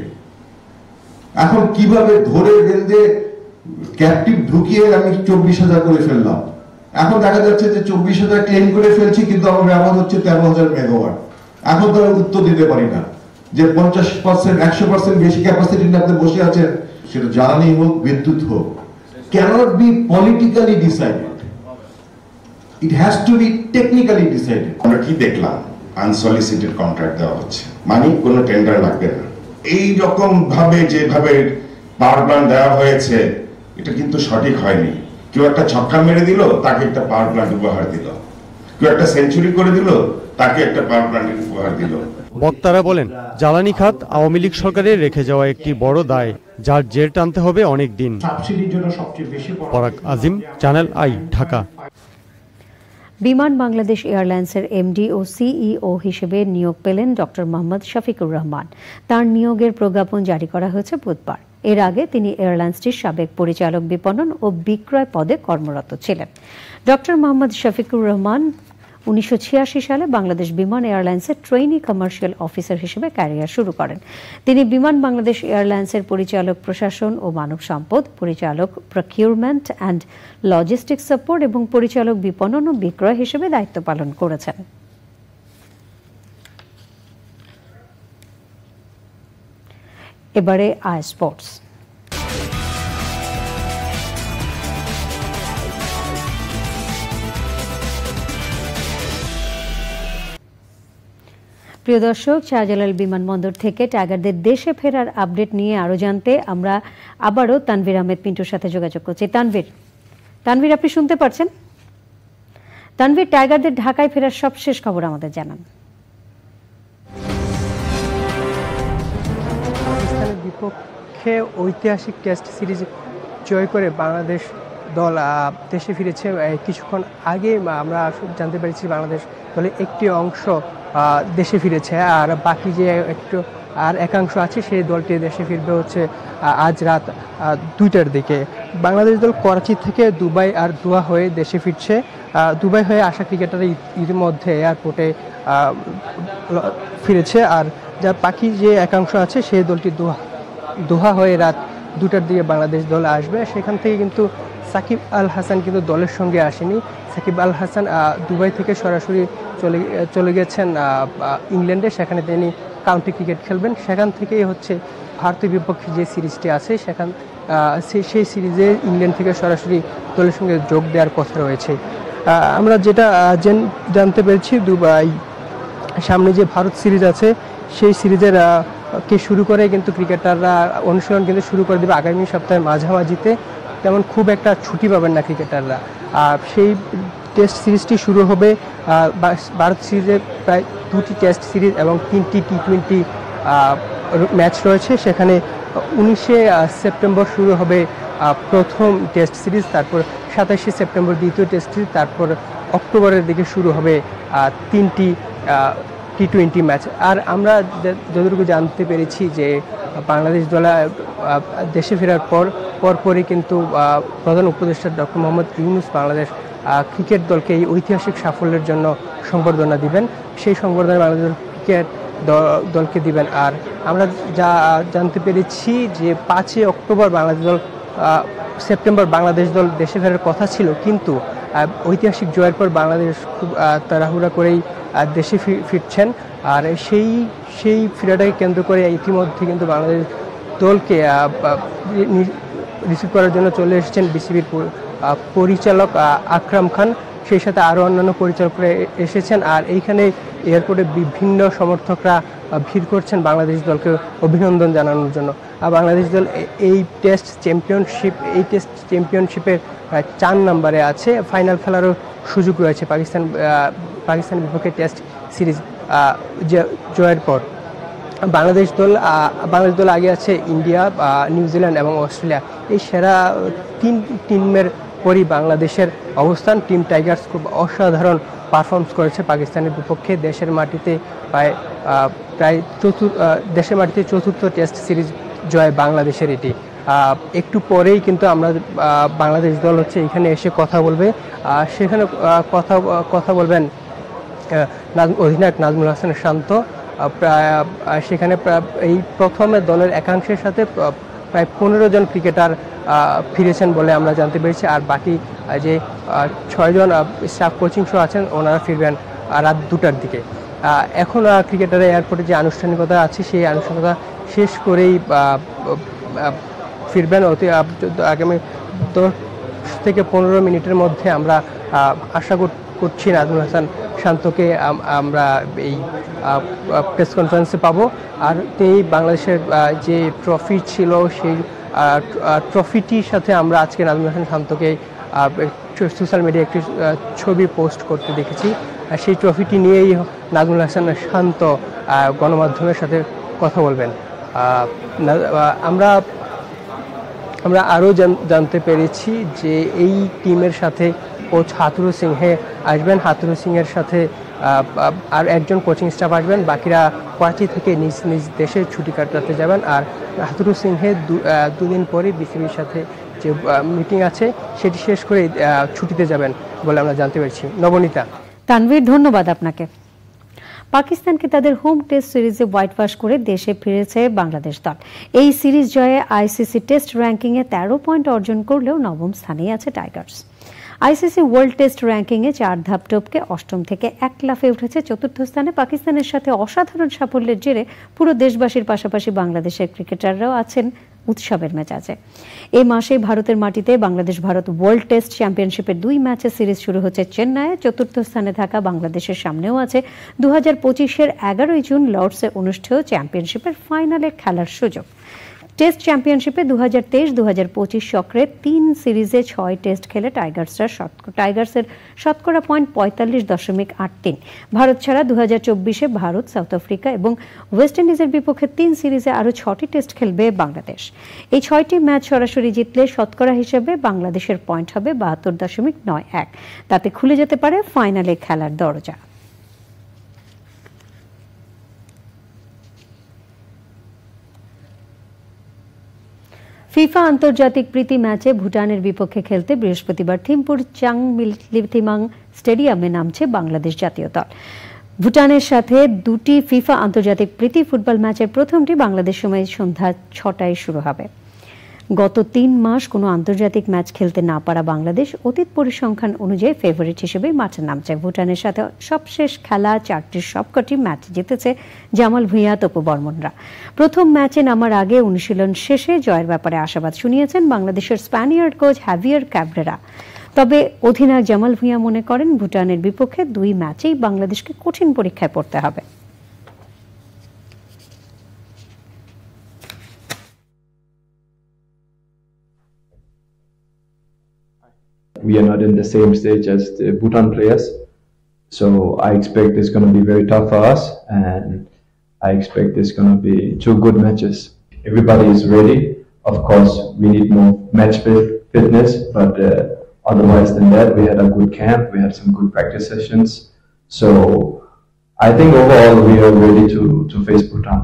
এখন কিভাবে ধরে রেলদে ক্যাপটিভ ঢুকিয়ে আমি 24,000 করে ফেললাম। এখন দেখা যাচ্ছে যে 24,000 ক্লেম করে ফেলছি, কিন্তু আমার ব্যবহার হচ্ছে 13,000 মেগাওয়াট। এখন তো আমি উত্তর দিতে পারি না যে 50%, 100% বেশি ক্যাপাসিটি নিয়ে আপনি বসে আছেন, সেটা জ্বালানি হোক বিদ্যুৎ হোক, cannot be politically decided, it has to be technically decided. আমরা কি দেখলাম, আনসলিসিটেড কন্ট্রাক্ট দেওয়া হচ্ছে, মানে কোনো টেন্ডার লাগবে না। এই রকম ভাবে যেভাবে পাওয়ার প্ল্যান্ট দেওয়া হয়েছে, এটা কিন্তু সঠিক হয়নি। কেউ একটা ছক্কা মেরে দিল, তাকে একটা পাওয়ার প্ল্যান্ট উপহার দিল। কেউ একটা সেঞ্চুরি করে দিল, তাকে একটা পাওয়ার প্ল্যান্ট উপহার দিল। বক্তারা বলেন, জ্বালানি খাত আওয়ামী লীগ সরকারের রেখে যাওয়া একটি বড় দায়, যার জের টানতে হবে অনেক দিন। সাবসিডির জন্য সবচেয়ে বেশি পরাগ আজিম, চ্যানেল আই, ঢাকা। বিমান বাংলাদেশ এয়ারলাইন্সের MD ও CEO হিসেবে নিয়োগ পেলেন ডক্টর মোহাম্মদ শফিকুর রহমান। তার নিয়োগের প্রজ্ঞাপন জারি করা হয়েছে বুধবার। এর আগে তিনি এয়ারলাইন্সটির সাবেক পরিচালক বিপণন ও বিক্রয় পদে কর্মরত ছিলেন। ডক্টর মোহাম্মদ শফিকুর রহমান 1986 সালে বাংলাদেশ বিমান এয়ারলাইন্সের ট্রেইনি কমার্শিয়াল অফিসার হিসেবে ক্যারিয়ার শুরু করেন। তিনি বিমান বাংলাদেশ এয়ারলাইন্সের পরিচালক প্রশাসন ও মানব সম্পদ, পরিচালক প্রকিউরমেন্ট অ্যান্ড লজিস্টিক্স সাপোর্ট এবং পরিচালক বিপণন ও বিক্রয় হিসেবে দায়িত্ব পালন করেছেন। এবারে আই স্পোর্টস। প্রিয় দর্শক, শাহজালাল বিমানবন্দর থেকে টাইগারদের দেশে ফেরার আপডেট নিয়ে আরো জানতে আমরা আবারও তানভীর আহমেদ পিন্টুর সাথে যোগাযোগ করছি। তানভীর, আপনি শুনতে পারছেন? তানভীর, টাইগারদের ঢাকায় ফেরার সবশেষ খবর আমাদের জানান। পাকিস্তানের বিপক্ষে বিপক্ষে ঐতিহাসিক টেস্ট সিরিজ জয় করে বাংলাদেশ দল দেশে ফিরেছে। কিছুক্ষণ আগে আমরা জানতে পেরেছি বাংলাদেশ দলের একটি অংশ দেশে ফিরেছে, আর বাকি যে একাংশ আছে সেই দলটি দেশে ফিরবে হচ্ছে আজ রাত 2টার দিকে। বাংলাদেশ দল করাচি থেকে দুবাই আর দোহা হয়ে দেশে ফিরছে। দুবাই হয়ে আসা ক্রিকেটাররা ইতিমধ্যে এয়ারপোর্টে ফিরেছে, আর যার বাকি যে একাংশ আছে সেই দলটি দোহা হয়ে রাত 2টার দিকে বাংলাদেশ দল আসবে। সেখান থেকে কিন্তু সাকিব আল হাসান কিন্তু দলের সঙ্গে আসেনি। সাকিব আল হাসান দুবাই থেকে সরাসরি চলে গেছেন ইংল্যান্ডে, সেখানে তিনি কাউন্টি ক্রিকেট খেলবেন। সেখান থেকেই হচ্ছে ভারতের বিপক্ষে যে সিরিজটি আছে সেই সিরিজে ইংল্যান্ড থেকে সরাসরি দলের সঙ্গে যোগ দেওয়ার কথা রয়েছে। আমরা যেটা জানতে পেরেছি, দুবাই সামনে যে ভারত সিরিজ আছে সেই সিরিজের কে শুরু করে কিন্তু ক্রিকেটাররা অনুশীলন কিন্তু শুরু করে দেবে আগামী সপ্তাহের মাঝামাঝিতে। তেমন খুব একটা ছুটি পাবেন না ক্রিকেটাররা। সেই টেস্ট সিরিজটি শুরু হবে, ভারত সিরিজে প্রায় 2টি টেস্ট সিরিজ এবং 3টি টি20 ম্যাচ রয়েছে। সেখানে 19শে সেপ্টেম্বর শুরু হবে প্রথম টেস্ট সিরিজ, তারপর 27শে সেপ্টেম্বর দ্বিতীয় টেস্ট সিরিজ, তারপর অক্টোবরের দিকে শুরু হবে 3টি টি20 ম্যাচ। আর আমরা যতটুকু জানতে পেরেছি যে বাংলাদেশ দল দেশে ফেরার পরপরই কিন্তু প্রধান উপদেষ্টা ডক্টর মোহাম্মদ ইউনূস বাংলাদেশ ক্রিকেট দলকে এই ঐতিহাসিক সাফল্যের জন্য সংবর্ধনা দিবেন। সেই সংবর্ধনা বাংলাদেশ ক্রিকেট দলকে দিবেন। আর আমরা যা জানতে পেরেছি যে 5 অক্টোবর সেপ্টেম্বর বাংলাদেশ দল দেশে ফেরার কথা ছিল, কিন্তু ঐতিহাসিক জয়ের পর বাংলাদেশ খুব তাড়াহুড়া করেই দেশে ফিরছেন। আর সেই ফেরাটাকে কেন্দ্র করে ইতিমধ্যে কিন্তু বাংলাদেশ দলকে রিসিভ করার জন্য চলে এসেছেন বিসিবির পরিচালক আকরাম খান, সেই সাথে আরও অন্যান্য পরিচালকরা এসেছেন। আর এইখানে এয়ারপোর্টে বিভিন্ন সমর্থকরা ভিড় করছেন বাংলাদেশ দলকে অভিনন্দন জানানোর জন্য। আর বাংলাদেশ দল এই টেস্ট চ্যাম্পিয়নশিপের 4 নম্বরে আছে। ফাইনাল খেলারও সুযোগ রয়েছে পাকিস্তানের বিপক্ষে টেস্ট সিরিজ জয়ের পর। বাংলাদেশ দল আগে আছে ইন্ডিয়া, নিউজিল্যান্ড এবং অস্ট্রেলিয়া। এই সেরা 3 টিমের পরই বাংলাদেশের অবস্থান। টিম টাইগার্স খুব অসাধারণ পারফর্মস করেছে পাকিস্তানের বিপক্ষে। দেশের মাটিতে চতুর্থ টেস্ট সিরিজ জয় বাংলাদেশের এটি। একটু পরেই কিন্তু আমরা বাংলাদেশ দল হচ্ছে এখানে এসে কথা বলবে। সেখানে কথা বলবেন অধিনায়ক নাজমুল হাসান শান্ত। সেখানে এই প্রথমে দলের একাংশের সাথে প্রায় 15 জন ক্রিকেটার ফিরেছেন বলে আমরা জানতে পেরেছি। আর বাকি যে 6 জন স্টাফ কোচিং শো আছেন ওনারা ফিরবেন রাত 2টার দিকে। এখন ক্রিকেটারের এয়ারপোর্টে যে আনুষ্ঠানিকতা আছে সেই আনুষ্ঠানিকতা শেষ করেই ফিরবেন। আগামী 10 থেকে 15 মিনিটের মধ্যে আমরা আশা করছি নাজমুল হাসান শান্তকে আমরা এই প্রেস কনফারেন্সে পাবো। আর তিনি বাংলাদেশের যে ট্রফি ছিল সেই ট্রফিটির সাথে আমরা আজকে নাজমুল হাসান শান্তকে সোশ্যাল মিডিয়ায় একটি ছবি পোস্ট করতে দেখেছি। সেই ট্রফিটি নিয়েই নাজমুল হাসান শান্ত গণমাধ্যমের সাথে কথা বলবেন। আমরা আরও জানতে পেরেছি যে এই টিমের সাথে কোচ হাথুরু সিংহে আসবেন। হাথুরু সিংহের সাথে আর একজন কোচিং স্টাফ আসবেন। বাকিরা করাচি থেকে নিজ নিজ দেশে ছুটি কাটাতে যাবেন। আর হাথুরু সিংহে 2 দিন পরে বিসিবির সাথে যে মিটিং আছে সেটি শেষ করে ছুটিতে যাবেন বলে আমরা জানতে পেরেছি। নবনীতা। তানভীর, ধন্যবাদ আপনাকে। পাকিস্তানকে তাদের হোম টেস্ট সিরিজে হোয়াইট ওয়াশ করে দেশে ফিরেছে বাংলাদেশ দল। এই সিরিজ জয়ে আইসিসি টেস্ট র্যাঙ্কিংয়ে 13 পয়েন্ট অর্জন করলেও 9ম স্থানেই আছে টাইগার্স। আইসিসি ওয়ার্ল্ড টেস্ট র্যাঙ্কিংয়ে 4 ধাপ টপকে 8ম থেকে 1 লাফে উঠেছে 4র্থ স্থানে। পাকিস্তানের সাথে অসাধারণ সাফল্যের জেরে পুরো দেশবাসীর পাশাপাশি বাংলাদেশের ক্রিকেটাররাও আছেন উৎসবের মেজাজে। এই মাসেই ভারতের মাটিতে বাংলাদেশ ভারত ওয়ার্ল্ড টেস্ট চ্যাম্পিয়নশিপের 2 ম্যাচের সিরিজ শুরু হচ্ছে চেন্নাইয়ে। 4র্থ স্থানে থাকা বাংলাদেশের সামনেও আছে 2025-এর 11 জুন লর্ডসে অনুষ্ঠেয় চ্যাম্পিয়নশিপের ফাইনালে খেলার সুযোগ। টেস্ট চ্যাম্পিয়নশিপে 2023-2025 চক্রে 3 সিরিজে 6 টেস্ট খেলে টাইগার্সের শতকরা পয়েন্ট 45.83। ভারত ছাড়া 2024-এ ভারত, সাউথ আফ্রিকা এবং ওয়েস্ট ইন্ডিজের বিপক্ষে 3 সিরিজে আরও 6টি টেস্ট খেলবে বাংলাদেশ। এই 6টি ম্যাচ সরাসরি জিতলে শতকরা হিসেবে বাংলাদেশের পয়েন্ট হবে 72.91। তাতে খুলে যেতে পারে ফাইনালে খেলার দরজা। ফিফা আন্তর্জাতিক প্রীতি ম্যাচে ভুটানের বিপক্ষে খেলতে বৃহস্পতিবার থিম্পুর চাংলিথিমাং স্টেডিয়ামে নামছে বাংলাদেশ জাতীয় দল। ভুটানের সাথে 2টি ফিফা আন্তর্জাতিক প্রীতি ফুটবল ম্যাচের প্রথমটি বাংলাদেশ সময় সন্ধ্যা 6টায় শুরু হবে। গত 3 মাস কোনো আন্তর্জাতিক ম্যাচ খেলতে না পারা বাংলাদেশ অতীত পরিসংখ্যান অনুযায়ী ফেভারিট হিসেবে মাঠে নামছে। ভুটানের সাথে সবশেষ খেলা 4টির সবকটি ম্যাচ জিতেছে জামাল ভুঁইয়া, তপু বর্মনরা। প্রথম ম্যাচে নামার আগে অনুশীলন শেষে জয়ের ব্যাপারে আশাবাদ শুনিয়েছেন বাংলাদেশের স্প্যানিয়ার্ড কোচ হ্যাভিয়ার ক্যাব্রেরা। তবে অধিনায়ক জামাল ভুঁইয়া মনে করেন ভুটানের বিপক্ষে 2 ম্যাচেই বাংলাদেশকে কঠিন পরীক্ষায় পড়তে হবে। We are not in the same stage as the Bhutan players, so I expect it's going to be very tough for us, and I expect it's going to be 2 good matches. Everybody is ready. Of course, we need more match fitness, but otherwise than that, we had a good camp, we had some good practice sessions, so I think overall we are ready to face Bhutan.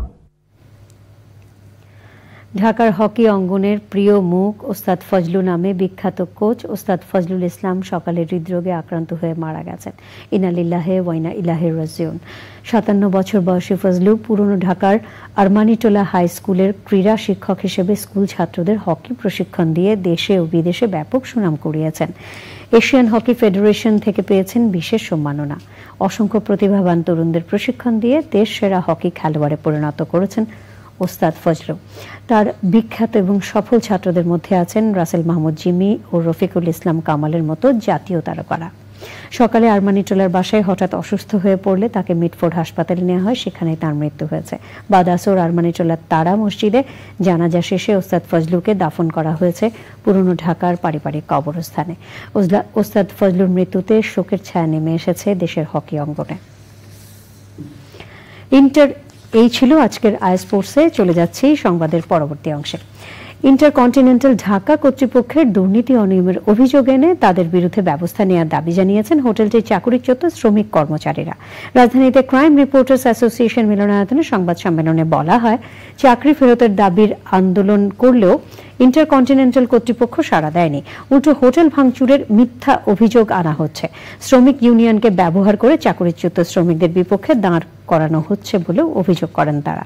ঢাকার hockey অঙ্গনের প্রিয় মুখ ওস্তাদ ফজলু নামে বিখ্যাত coach ওস্তাদ ফজলুল ইসলাম সকালে হৃদরোগে আক্রান্ত হয়ে মারা গেছেন। ইন্না লিল্লাহি ওয়া ইন্না ইলাইহি রাজিউন। 57 বছর বয়সী ফজলু পুরনো ঢাকার আরমানিটোলা হাই স্কুলের ক্রীড়া শিক্ষক হিসেবে স্কুল ছাত্রদের হকি প্রশিক্ষণ দিয়ে দেশে ও বিদেশে ব্যাপক সুনাম কুড়িয়েছেন। এশিয়ান হকি ফেডারেশন থেকে পেয়েছেন বিশেষ সম্মাননা। অসংখ্য প্রতিভাবান তরুণদের প্রশিক্ষণ দিয়ে দেশ সেরা হকি খেলোয়াড়ে পরিণত করেছেন ওস্তাদ ফজলু। তার বিখ্যাত এবং সফল ছাত্রদের মধ্যে আছেন রাসেল মাহমুদ জিমি ও রফিকুল ইসলাম কামালের মতো জাতীয় তারকারা। সকালে আরমানিটোলার বাসায় হঠাৎ অসুস্থ হয়ে পড়লে তাকে মিটফোর্ড হাসপাতালে নেওয়া হয়, সেখানে তার মৃত্যু হয়েছে। বাদ আসর আরমানিটোলার তারা মসজিদে জানাজা শেষে ওস্তাদ ফজলুকে দাফন করা হয়েছে পুরনো ঢাকার পারিবারিক কবরস্থানে। ওস্তাদ ফজলুর মৃত্যুতে শোকের ছায়া নেমে এসেছে দেশের হকি অঙ্গনে। এই ছিল আজকের আই স্পোর্টসে। চলে যাচ্ছি সংবাদের পরবর্তী অংশে। ইন্টারকন্টিনেন্টাল ঢাকা কর্তৃপক্ষের দুর্নীতি অনিয়মের অভিযোগ এনে তাদের বিরুদ্ধে ব্যবস্থা নেওয়ার দাবি জানিয়েছেন হোটেলটির চাকুরিচ্যুত শ্রমিক কর্মচারীরা। রাজধানীতে ক্রাইম রিপোর্টার্স অ্যাসোসিয়েশন মিলনায়তনে সংবাদ সম্মেলনে বলা হয়, চাকরি ফেরতের দাবির আন্দোলন করলেও ইন্টারকন্টিনেন্টাল কর্তৃপক্ষ সাড়া দেয়নি। উল্টো হোটেল ভাঙচুরের মিথ্যা অভিযোগ আনা হচ্ছে। শ্রমিক ইউনিয়নকে ব্যবহার করে চাকুরিচ্যুত শ্রমিকদের বিপক্ষে দাঁড় করানো হচ্ছে বলেও অভিযোগ করেন তারা।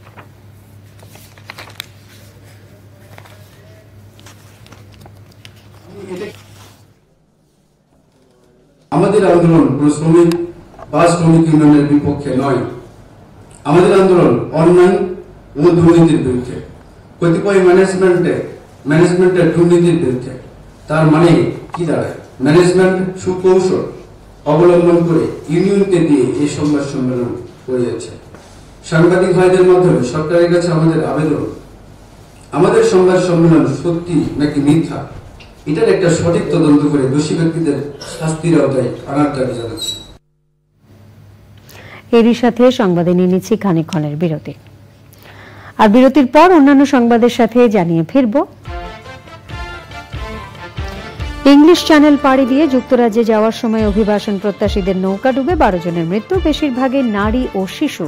আমাদের আন্দোলন কোন শ্রমিক বা শ্রমিক ইউনিয়নের বিপক্ষে নয়। আমাদের আন্দোলন অন্যায় ও দুর্নীতির বিরুদ্ধে, কতিপয় ম্যানেজমেন্টের দুর্নীতির বিরুদ্ধে। তার মানে কি দাঁড়ায়? ম্যানেজমেন্ট সুকৌশল অবলম্বন করে ইউনিয়নকে দিয়ে এই সংবাদ সম্মেলন করিয়েছে। সাংবাদিক ভাইদের মাধ্যমে সরকারের কাছে আমাদের আবেদন, আমাদের সংবাদ সম্মেলন সত্যি নাকি মিথ্যা, এটার একটা সঠিক তদন্ত করে দোষী ব্যক্তিদের শাস্তির আওতায় আনার দাবি জানাচ্ছি। এরই সাথে সংবাদে নিয়ে নিচ্ছি খানিকক্ষণের বিরতি। আর বিরতির পর অন্যান্য সংবাদের সাথে জানিয়ে ফিরব। ইংলিশ চ্যানেল পাড়ি দিয়ে যুক্তরাজ্যে যাওয়ার সময় অভিবাসন প্রত্যাশীদের নৌকা ডুবে 12 জনের মৃত্যু, বেশিরভাগই নারী ও শিশু।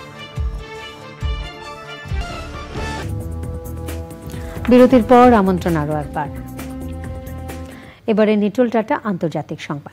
বিরতির পর আমন্ত্রণ আরো একবার। এবারে নিটল টাটা আন্তর্জাতিক সংবাদ।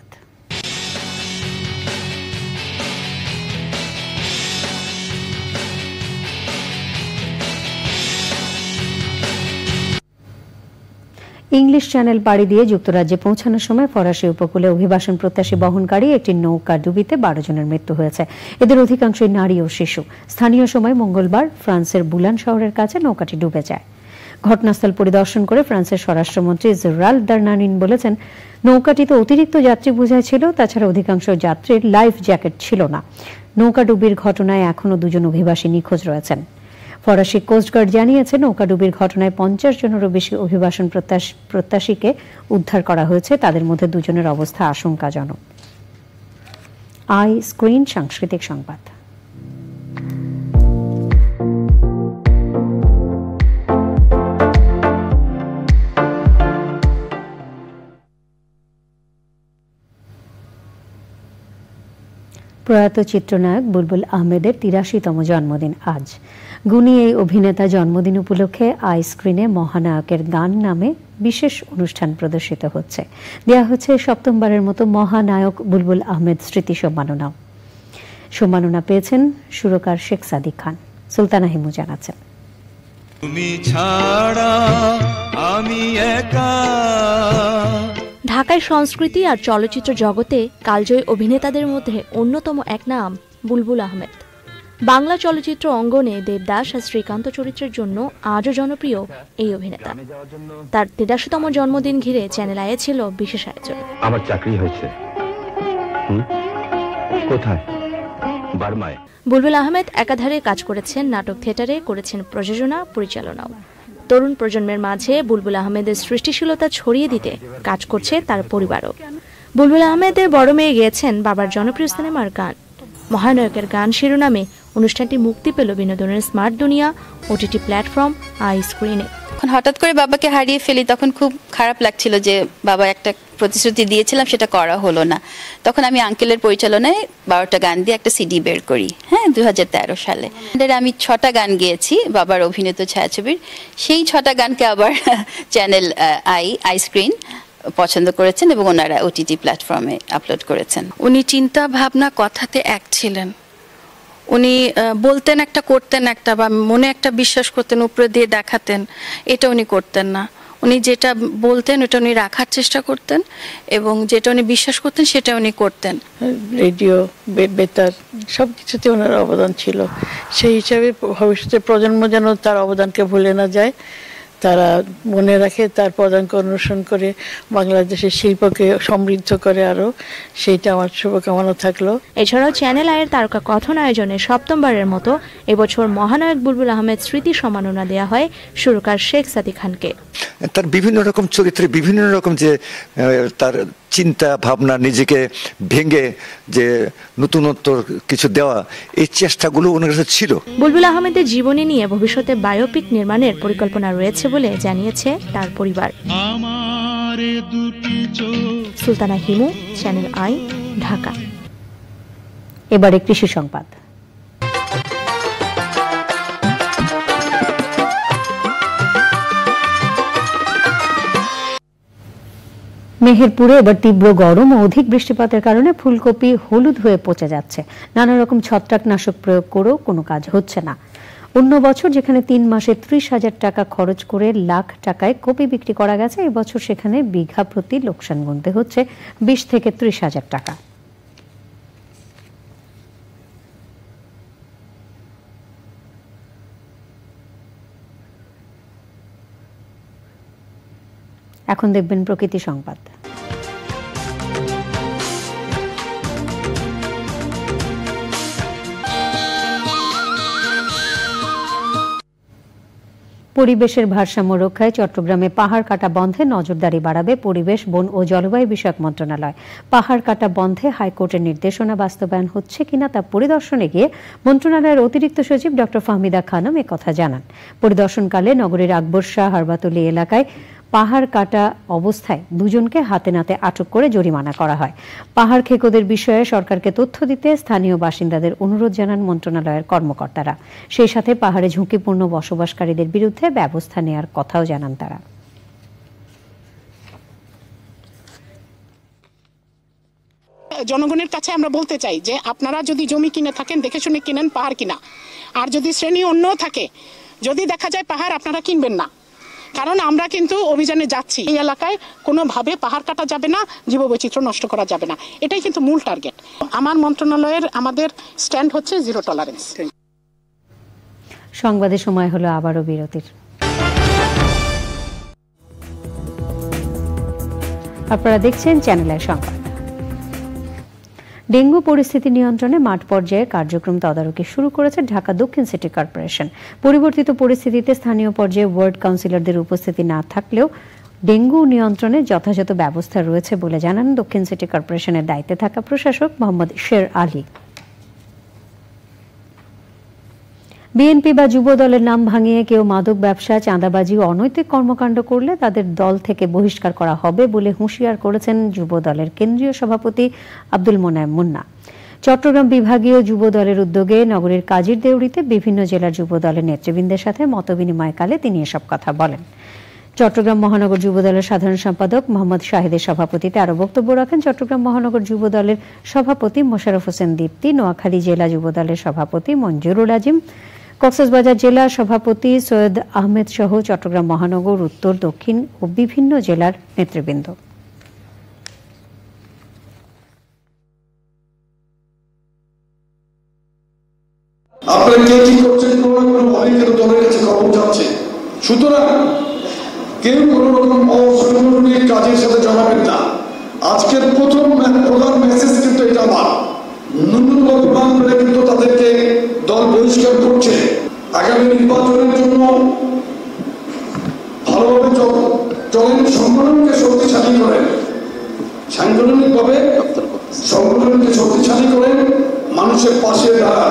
ইংলিশ চ্যানেল পাড়ি দিয়ে যুক্তরাজ্যে পৌঁছানোর সময় ফরাসি উপকূলে অভিবাসন প্রত্যাশী বহনকারী একটি নৌকা ডুবিতে 12 জনের মৃত্যু হয়েছে। এদের অধিকাংশই নারী ও শিশু। স্থানীয় সময় মঙ্গলবার ফ্রান্সের বুলান শহরের কাছে নৌকাটি ডুবে যায়। ঘটনাস্থল পরিদর্শন করে ফ্রান্সের স্বরাষ্ট্রমন্ত্রী জেরাল্ড দারমানিন বলেছেন, নৌকাটিতে অতিরিক্ত যাত্রী বোঝাই ছিল, তাছাড়া অধিকাংশ যাত্রীর লাইফ জ্যাকেট ছিল না। নৌকা ডুবির ঘটনায় এখনও 2 জন অভিবাসী নিখোঁজ রয়েছেন। ফরাসি কোস্টগার্ড জানিয়েছে নৌকাডুবির ঘটনায় 50 জনেরও বেশি অভিবাসন প্রত্যাশীকে উদ্ধার করা হয়েছে, তাদের মধ্যে 2 জনের অবস্থা আশঙ্কাজনক। আই স্ক্রিন সাংস্কৃতিক সংবাদ। প্রয়াত চিত্রনায়ক বুলবুল আহমেদের 83তম জন্মদিন আজ। গুণী এই অভিনেতা জন্মদিন উপলক্ষে আই স্ক্রিনে মহানায়কের গান নামে বিশেষ অনুষ্ঠান প্রদর্শিত হচ্ছে। দেয়া হচ্ছে 7মবারের মতো মহানায়ক বুলবুল আহমেদ স্মৃতি সম্মাননা। সম্মাননা পেয়েছেন সুরকার শেখ সাদিক খান। সুলতানা হিমু জানাচ্ছেন। তুমি ছাড়া আমি একা। ঢাকায় সংস্কৃতি আর চলচ্চিত্র জগতে কালজয়ী অভিনেতাদের মধ্যে অন্যতম এক নাম বুলবুল আহমেদ। বাংলা চলচ্চিত্র অঙ্গনে দেবদাস আর শ্রীকান্ত চরিত্রের জন্য আজও জনপ্রিয় এই অভিনেতা। তার 83তম জন্মদিন ঘিরে চ্যানেল আইয়ে ছিল বিশেষ আয়োজন। আমার চাকরি হয়েছে কোথায়? বার্মায়। বুলবুল আহমেদ একাধারে কাজ করেছেন নাটক থিয়েটারে, করেছেন প্রযোজনা, পরিচালনাও। তরুণ প্রজন্মের মাঝে বুলবুল আহমেদের সৃষ্টিশীলতা ছড়িয়ে দিতে কাজ করছে তার পরিবারও। বুলবুল আহমেদের বড় মেয়ে গেয়েছেন বাবার জনপ্রিয় সিনেমার গান। মহানায়কের গান শিরোনামে অনুষ্ঠানটি মুক্তি পেল বিনোদনের স্মার্ট দুনিয়া ওটিটি প্ল্যাটফর্ম আই স্ক্রিনে। হঠাৎ করে বাবাকে হারিয়ে ফেলি, তখন খুব খারাপ লাগছিল যে বাবা একটা প্রতিশ্রুতি দিয়েছিলাম সেটা করা হলো না। তখন আমি আঙ্কেলের পরিচালনায় 12টা গান দিয়ে একটা সিডি বের করি, 2013 সালে। আমি 6টা গান গেয়েছি বাবার অভিনীত ছায়াছবির। সেই 6টা গানকে আবার চ্যানেল আই স্ক্রিন পছন্দ করেছেন এবং ওনারা ওটিটি প্ল্যাটফর্মে আপলোড করেছেন। উনি চিন্তা ভাবনা কথাতে এক ছিলেন। উনি বলতেন একটা, করতেন একটা, বা মনে একটা বিশ্বাস করতেন, উপরে দিয়ে দেখাতেন, এটা উনি করতেন না। উনি যেটা বলতেন ওটা উনি রাখার চেষ্টা করতেন এবং যেটা উনি বিশ্বাস করতেন সেটা উনি করতেন। রেডিও, বেতার সব কিছুতে ওনার অবদান ছিল। সেই হিসাবে ভবিষ্যতে প্রজন্ম যেন তার অবদানকে ভুলে না যায়, তারা মনে রাখে, তার পদাঙ্ক অনুসরণ করে বাংলাদেশের শিল্পকে সমৃদ্ধ করে আরো, সেইটা আমার শুভকামনা থাকলো। এছাড়াও চ্যানেল আইয়ের তারকা কথন আয়োজনে 7মবারের মতো এবছর মহানায়ক বুলবুল আহমেদ স্মৃতি সম্মাননা দেয়া হয় সুরকার শেখ সাদিক খানকে। তার বিভিন্ন রকম চরিত্রে বিভিন্ন রকম যে তার চিন্তা ভাবনা, নিজেকে ভেঙে যে নতুনত্ব কিছু দেওয়া, এই চেষ্টাগুলো ওনার কাছে ছিল। বুলবুল আহমেদের জীবনী নিয়ে ভবিষ্যতে বায়োপিক নির্মাণের পরিকল্পনা রয়েছে বলে জানিয়েছে তার পরিবার। Sultana Himu, channel I, Dhaka. এবারে কৃষি সংবাদ। মেহেরপুরে এবার তীব্র গরম ও অধিক বৃষ্টিপাতের কারণে ফুলকপি হলুদ হয়ে পচে যাচ্ছে। নানা রকম ছত্রাকনাশক প্রয়োগ করেও কোনো কাজ হচ্ছে না। অন্য বছর যেখানে 3 মাসে 30,000 টাকা খরচ করে লাখ টাকায় কপি বিক্রি করা গেছে, এবছর সেখানে বিঘা প্রতি লোকসান গুনতে হচ্ছে 20 থেকে 30,000 টাকা। এখন দেখবেন প্রকৃতি সংবাদ। পরিবেশের ভারসাম্য রক্ষায় চট্টগ্রামে পাহাড় কাটা বন্ধে নজরদারি বাড়াবে পরিবেশ, বন ও জলবায়ু বিষয়ক মন্ত্রণালয়। পাহাড় কাটা বন্ধে হাইকোর্টের নির্দেশনা বাস্তবায়ন হচ্ছে কিনা তা পরিদর্শনে গিয়ে মন্ত্রণালয়ের অতিরিক্ত সচিব ডক্টর ফাহমিদা খানম একথা জানান। পরিদর্শনকালে নগরীর আকবর শাহ হারবাতলি এলাকায় পাহাড় কাটা অবস্থায় 2 জনকে হাতে নাতে আটক করে জরিমানা করা হয়। পাহাড় খেকোদের বিষয়ে সরকারকে তথ্য দিতে স্থানীয় বাসিন্দাদের অনুরোধ জানান মন্ত্রণালয়ের কর্মকর্তারা। সেই সাথে পাহাড়ে ঝুঁকিপূর্ণ বসবাসকারীদের বিরুদ্ধে ব্যবস্থা নেওয়ার কথাও জানান তারা। জনগণের কাছে আমরা বলতে চাই যে আপনারা যদি জমি কিনে থাকেন দেখে শুনে কিনেন, পাহাড় কিনা। আর যদি শ্রেণী অন্য থাকে, যদি দেখা যায় পাহাড়, আপনারা কিনবেন না। কারণ আমরা কিন্তু অভিযানে যাচ্ছি, এই এলাকায় কোনোভাবে পাহাড় কাটা যাবে না, জীববৈচিত্র্য নষ্ট করা যাবে না, এটাই কিন্তু মূল টার্গেট। আমার মন্ত্রণালয়ের আমাদের স্ট্যান্ড হচ্ছে জিরো টলারেন্স। সংবাদের সময় হলো আবারও বিরতির। আপনারা দেখছেন চ্যানেলের সংবাদ। ডেঙ্গু পরিস্থিতি নিয়ন্ত্রণে মাঠ পর্যায়ে কার্যক্রম তদারকি শুরু করেছে ঢাকা দক্ষিণ সিটি কর্পোরেশন। পরিবর্তিত পরিস্থিতিতে স্থানীয় পর্যায়ে ওয়ার্ড কাউন্সিলরদের উপস্থিতি না থাকলেও ডেঙ্গু নিয়ন্ত্রণে যথাযথ ব্যবস্থা রয়েছে বলে জানান দক্ষিণ সিটি কর্পোরেশনের দায়িত্বে থাকা প্রশাসক মোহাম্মদ শের আলী। বিএনপি বা যুব দলের নাম ভাঙিয়ে কেউ মাদক ব্যবসা, চাঁদাবাজি ও অনৈতিক কর্মকাণ্ড করলে তাদের দল থেকে বহিষ্কার করা হবে বলে হুঁশিয়ার করেছেন যুব দলের কেন্দ্রীয় সভাপতি আব্দুল মোনায়েম মুন্না। চট্টগ্রাম বিভাগীয় যুব দলের উদ্যোগে নগরীর কাজীর দেউড়িতে বিভিন্ন জেলার যুব দলের নেতৃবৃন্দের সাথে মতবিনিময়কালে তিনি এসব কথা বলেন। চট্টগ্রাম মহানগর যুব দলের সাধারণ সম্পাদক মোহাম্মদ শাহিদের সভাপতিতে আরও বক্তব্য রাখেন চট্টগ্রাম মহানগর যুব দলের সভাপতি মোশাররফ হোসেন দীপ্তি, নোয়াখালী জেলা যুব দলের সভাপতি মঞ্জুরুল আজিম, কক্সবাজার জেলা সভাপতি সৈয়দ আহমেদ সহ চট্টগ্রাম মহানগর, উত্তর, দক্ষিণ ও বিভিন্ন জেলার নেতৃবৃন্দ। আপনারা কে কি করছেন কোনো না কোনো ভাবে কিন্তু দলের কাছে খবর যাচ্ছে। সুতরাং কেউ কোনো রকম অসাংগঠনিক কাজের সাথে জড়াবেন না। আজকের প্রধান মেসেজ কিন্তু এটা আমার, ন্যূনতম প্রমাণ করে কিন্তু তাদেরকে দল বহিষ্কার করছে। আগামী নির্বাচনের জন্য ভালোভাবে চলেন, সংগঠনকে শক্তিশালী করেন, সাংগঠনিকভাবে সংগঠনকে শক্তিশালী করেন, মানুষের পাশে দাঁড়ান।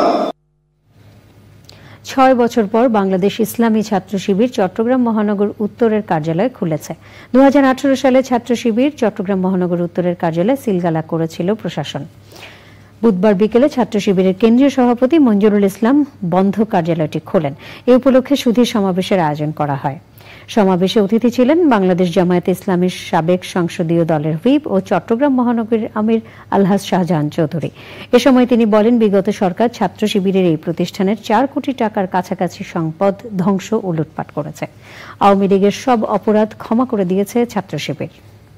6 বছর পর বাংলাদেশ ইসলামী ছাত্র শিবির চট্টগ্রাম মহানগর উত্তরের কার্যালয় খুলেছে। 2018 সালে ছাত্র শিবির চট্টগ্রাম মহানগর উত্তরের কার্যালয় সিলগালা করেছিল প্রশাসন। বুধবার বিকেলে ছাত্র শিবিরের কেন্দ্রীয় সভাপতি মঞ্জুরুল ইসলাম বন্ধ কার্যালয়টি খোলেন। এ উপলক্ষে সুধী সমাবেশের আয়োজন করা হয়। সমাবেশে অতিথি ছিলেন বাংলাদেশ জামায়াতে ইসলামীর সাবেক সংসদীয় দলের হুইপ ও চট্টগ্রাম মহানগরীর আমির আলহাজ শাহজাহান চৌধুরী। এ সময় তিনি বলেন, বিগত সরকার ছাত্র শিবিরের এই প্রতিষ্ঠানের 4 কোটি টাকার কাছাকাছি সম্পদ ধ্বংস ও লুটপাট করেছে। আওয়ামী লীগের সব অপরাধ ক্ষমা করে দিয়েছে Chhatra Shibir.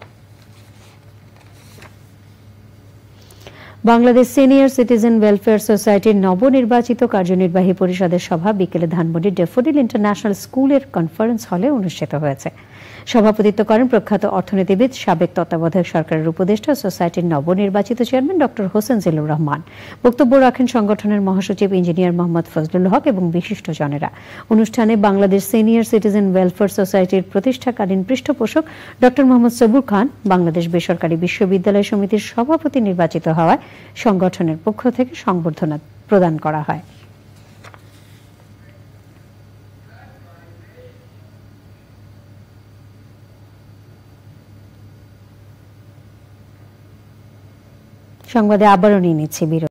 Bangladesh senior citizen welfare সোসাইটির নবনির্বাচিত কার্যনির্বাহী পরিষদের সভা বিকেলে ধানমন্ডি ড্যাফোডিল ইন্টারন্যাশনাল স্কুলের কনফারেন্স হলে অনুষ্ঠিত হয়েছে। সভাপতিত্ব করেন প্রখ্যাত অর্থনীতিবিদ, সাবেক তত্ত্বাবধায়ক সরকারের উপদেষ্টা, সোসাইটির নবনির্বাচিত চেয়ারম্যান ডক্টর হোসেন জিল্লুর রহমান। বক্তব্য রাখেন সংগঠনের মহাসচিব ইঞ্জিনিয়ার মোহাম্মদ ফজলুল হক এবং বিশিষ্টজনেরা। অনুষ্ঠানে বাংলাদেশ সিনিয়র সিটিজেন ওয়েলফেয়ার সোসাইটির প্রতিষ্ঠাকালীন পৃষ্ঠপোষক ডক্টর মোহাম্মদ সবুর খান বাংলাদেশ বেসরকারি বিশ্ববিদ্যালয় সমিতির সভাপতি নির্বাচিত হওয়ায় সংগঠনের পক্ষ থেকে সংবর্ধনা প্রদান করা হয়। সংবাদে আবারও নিয়ে নিচ্ছি বিরতি।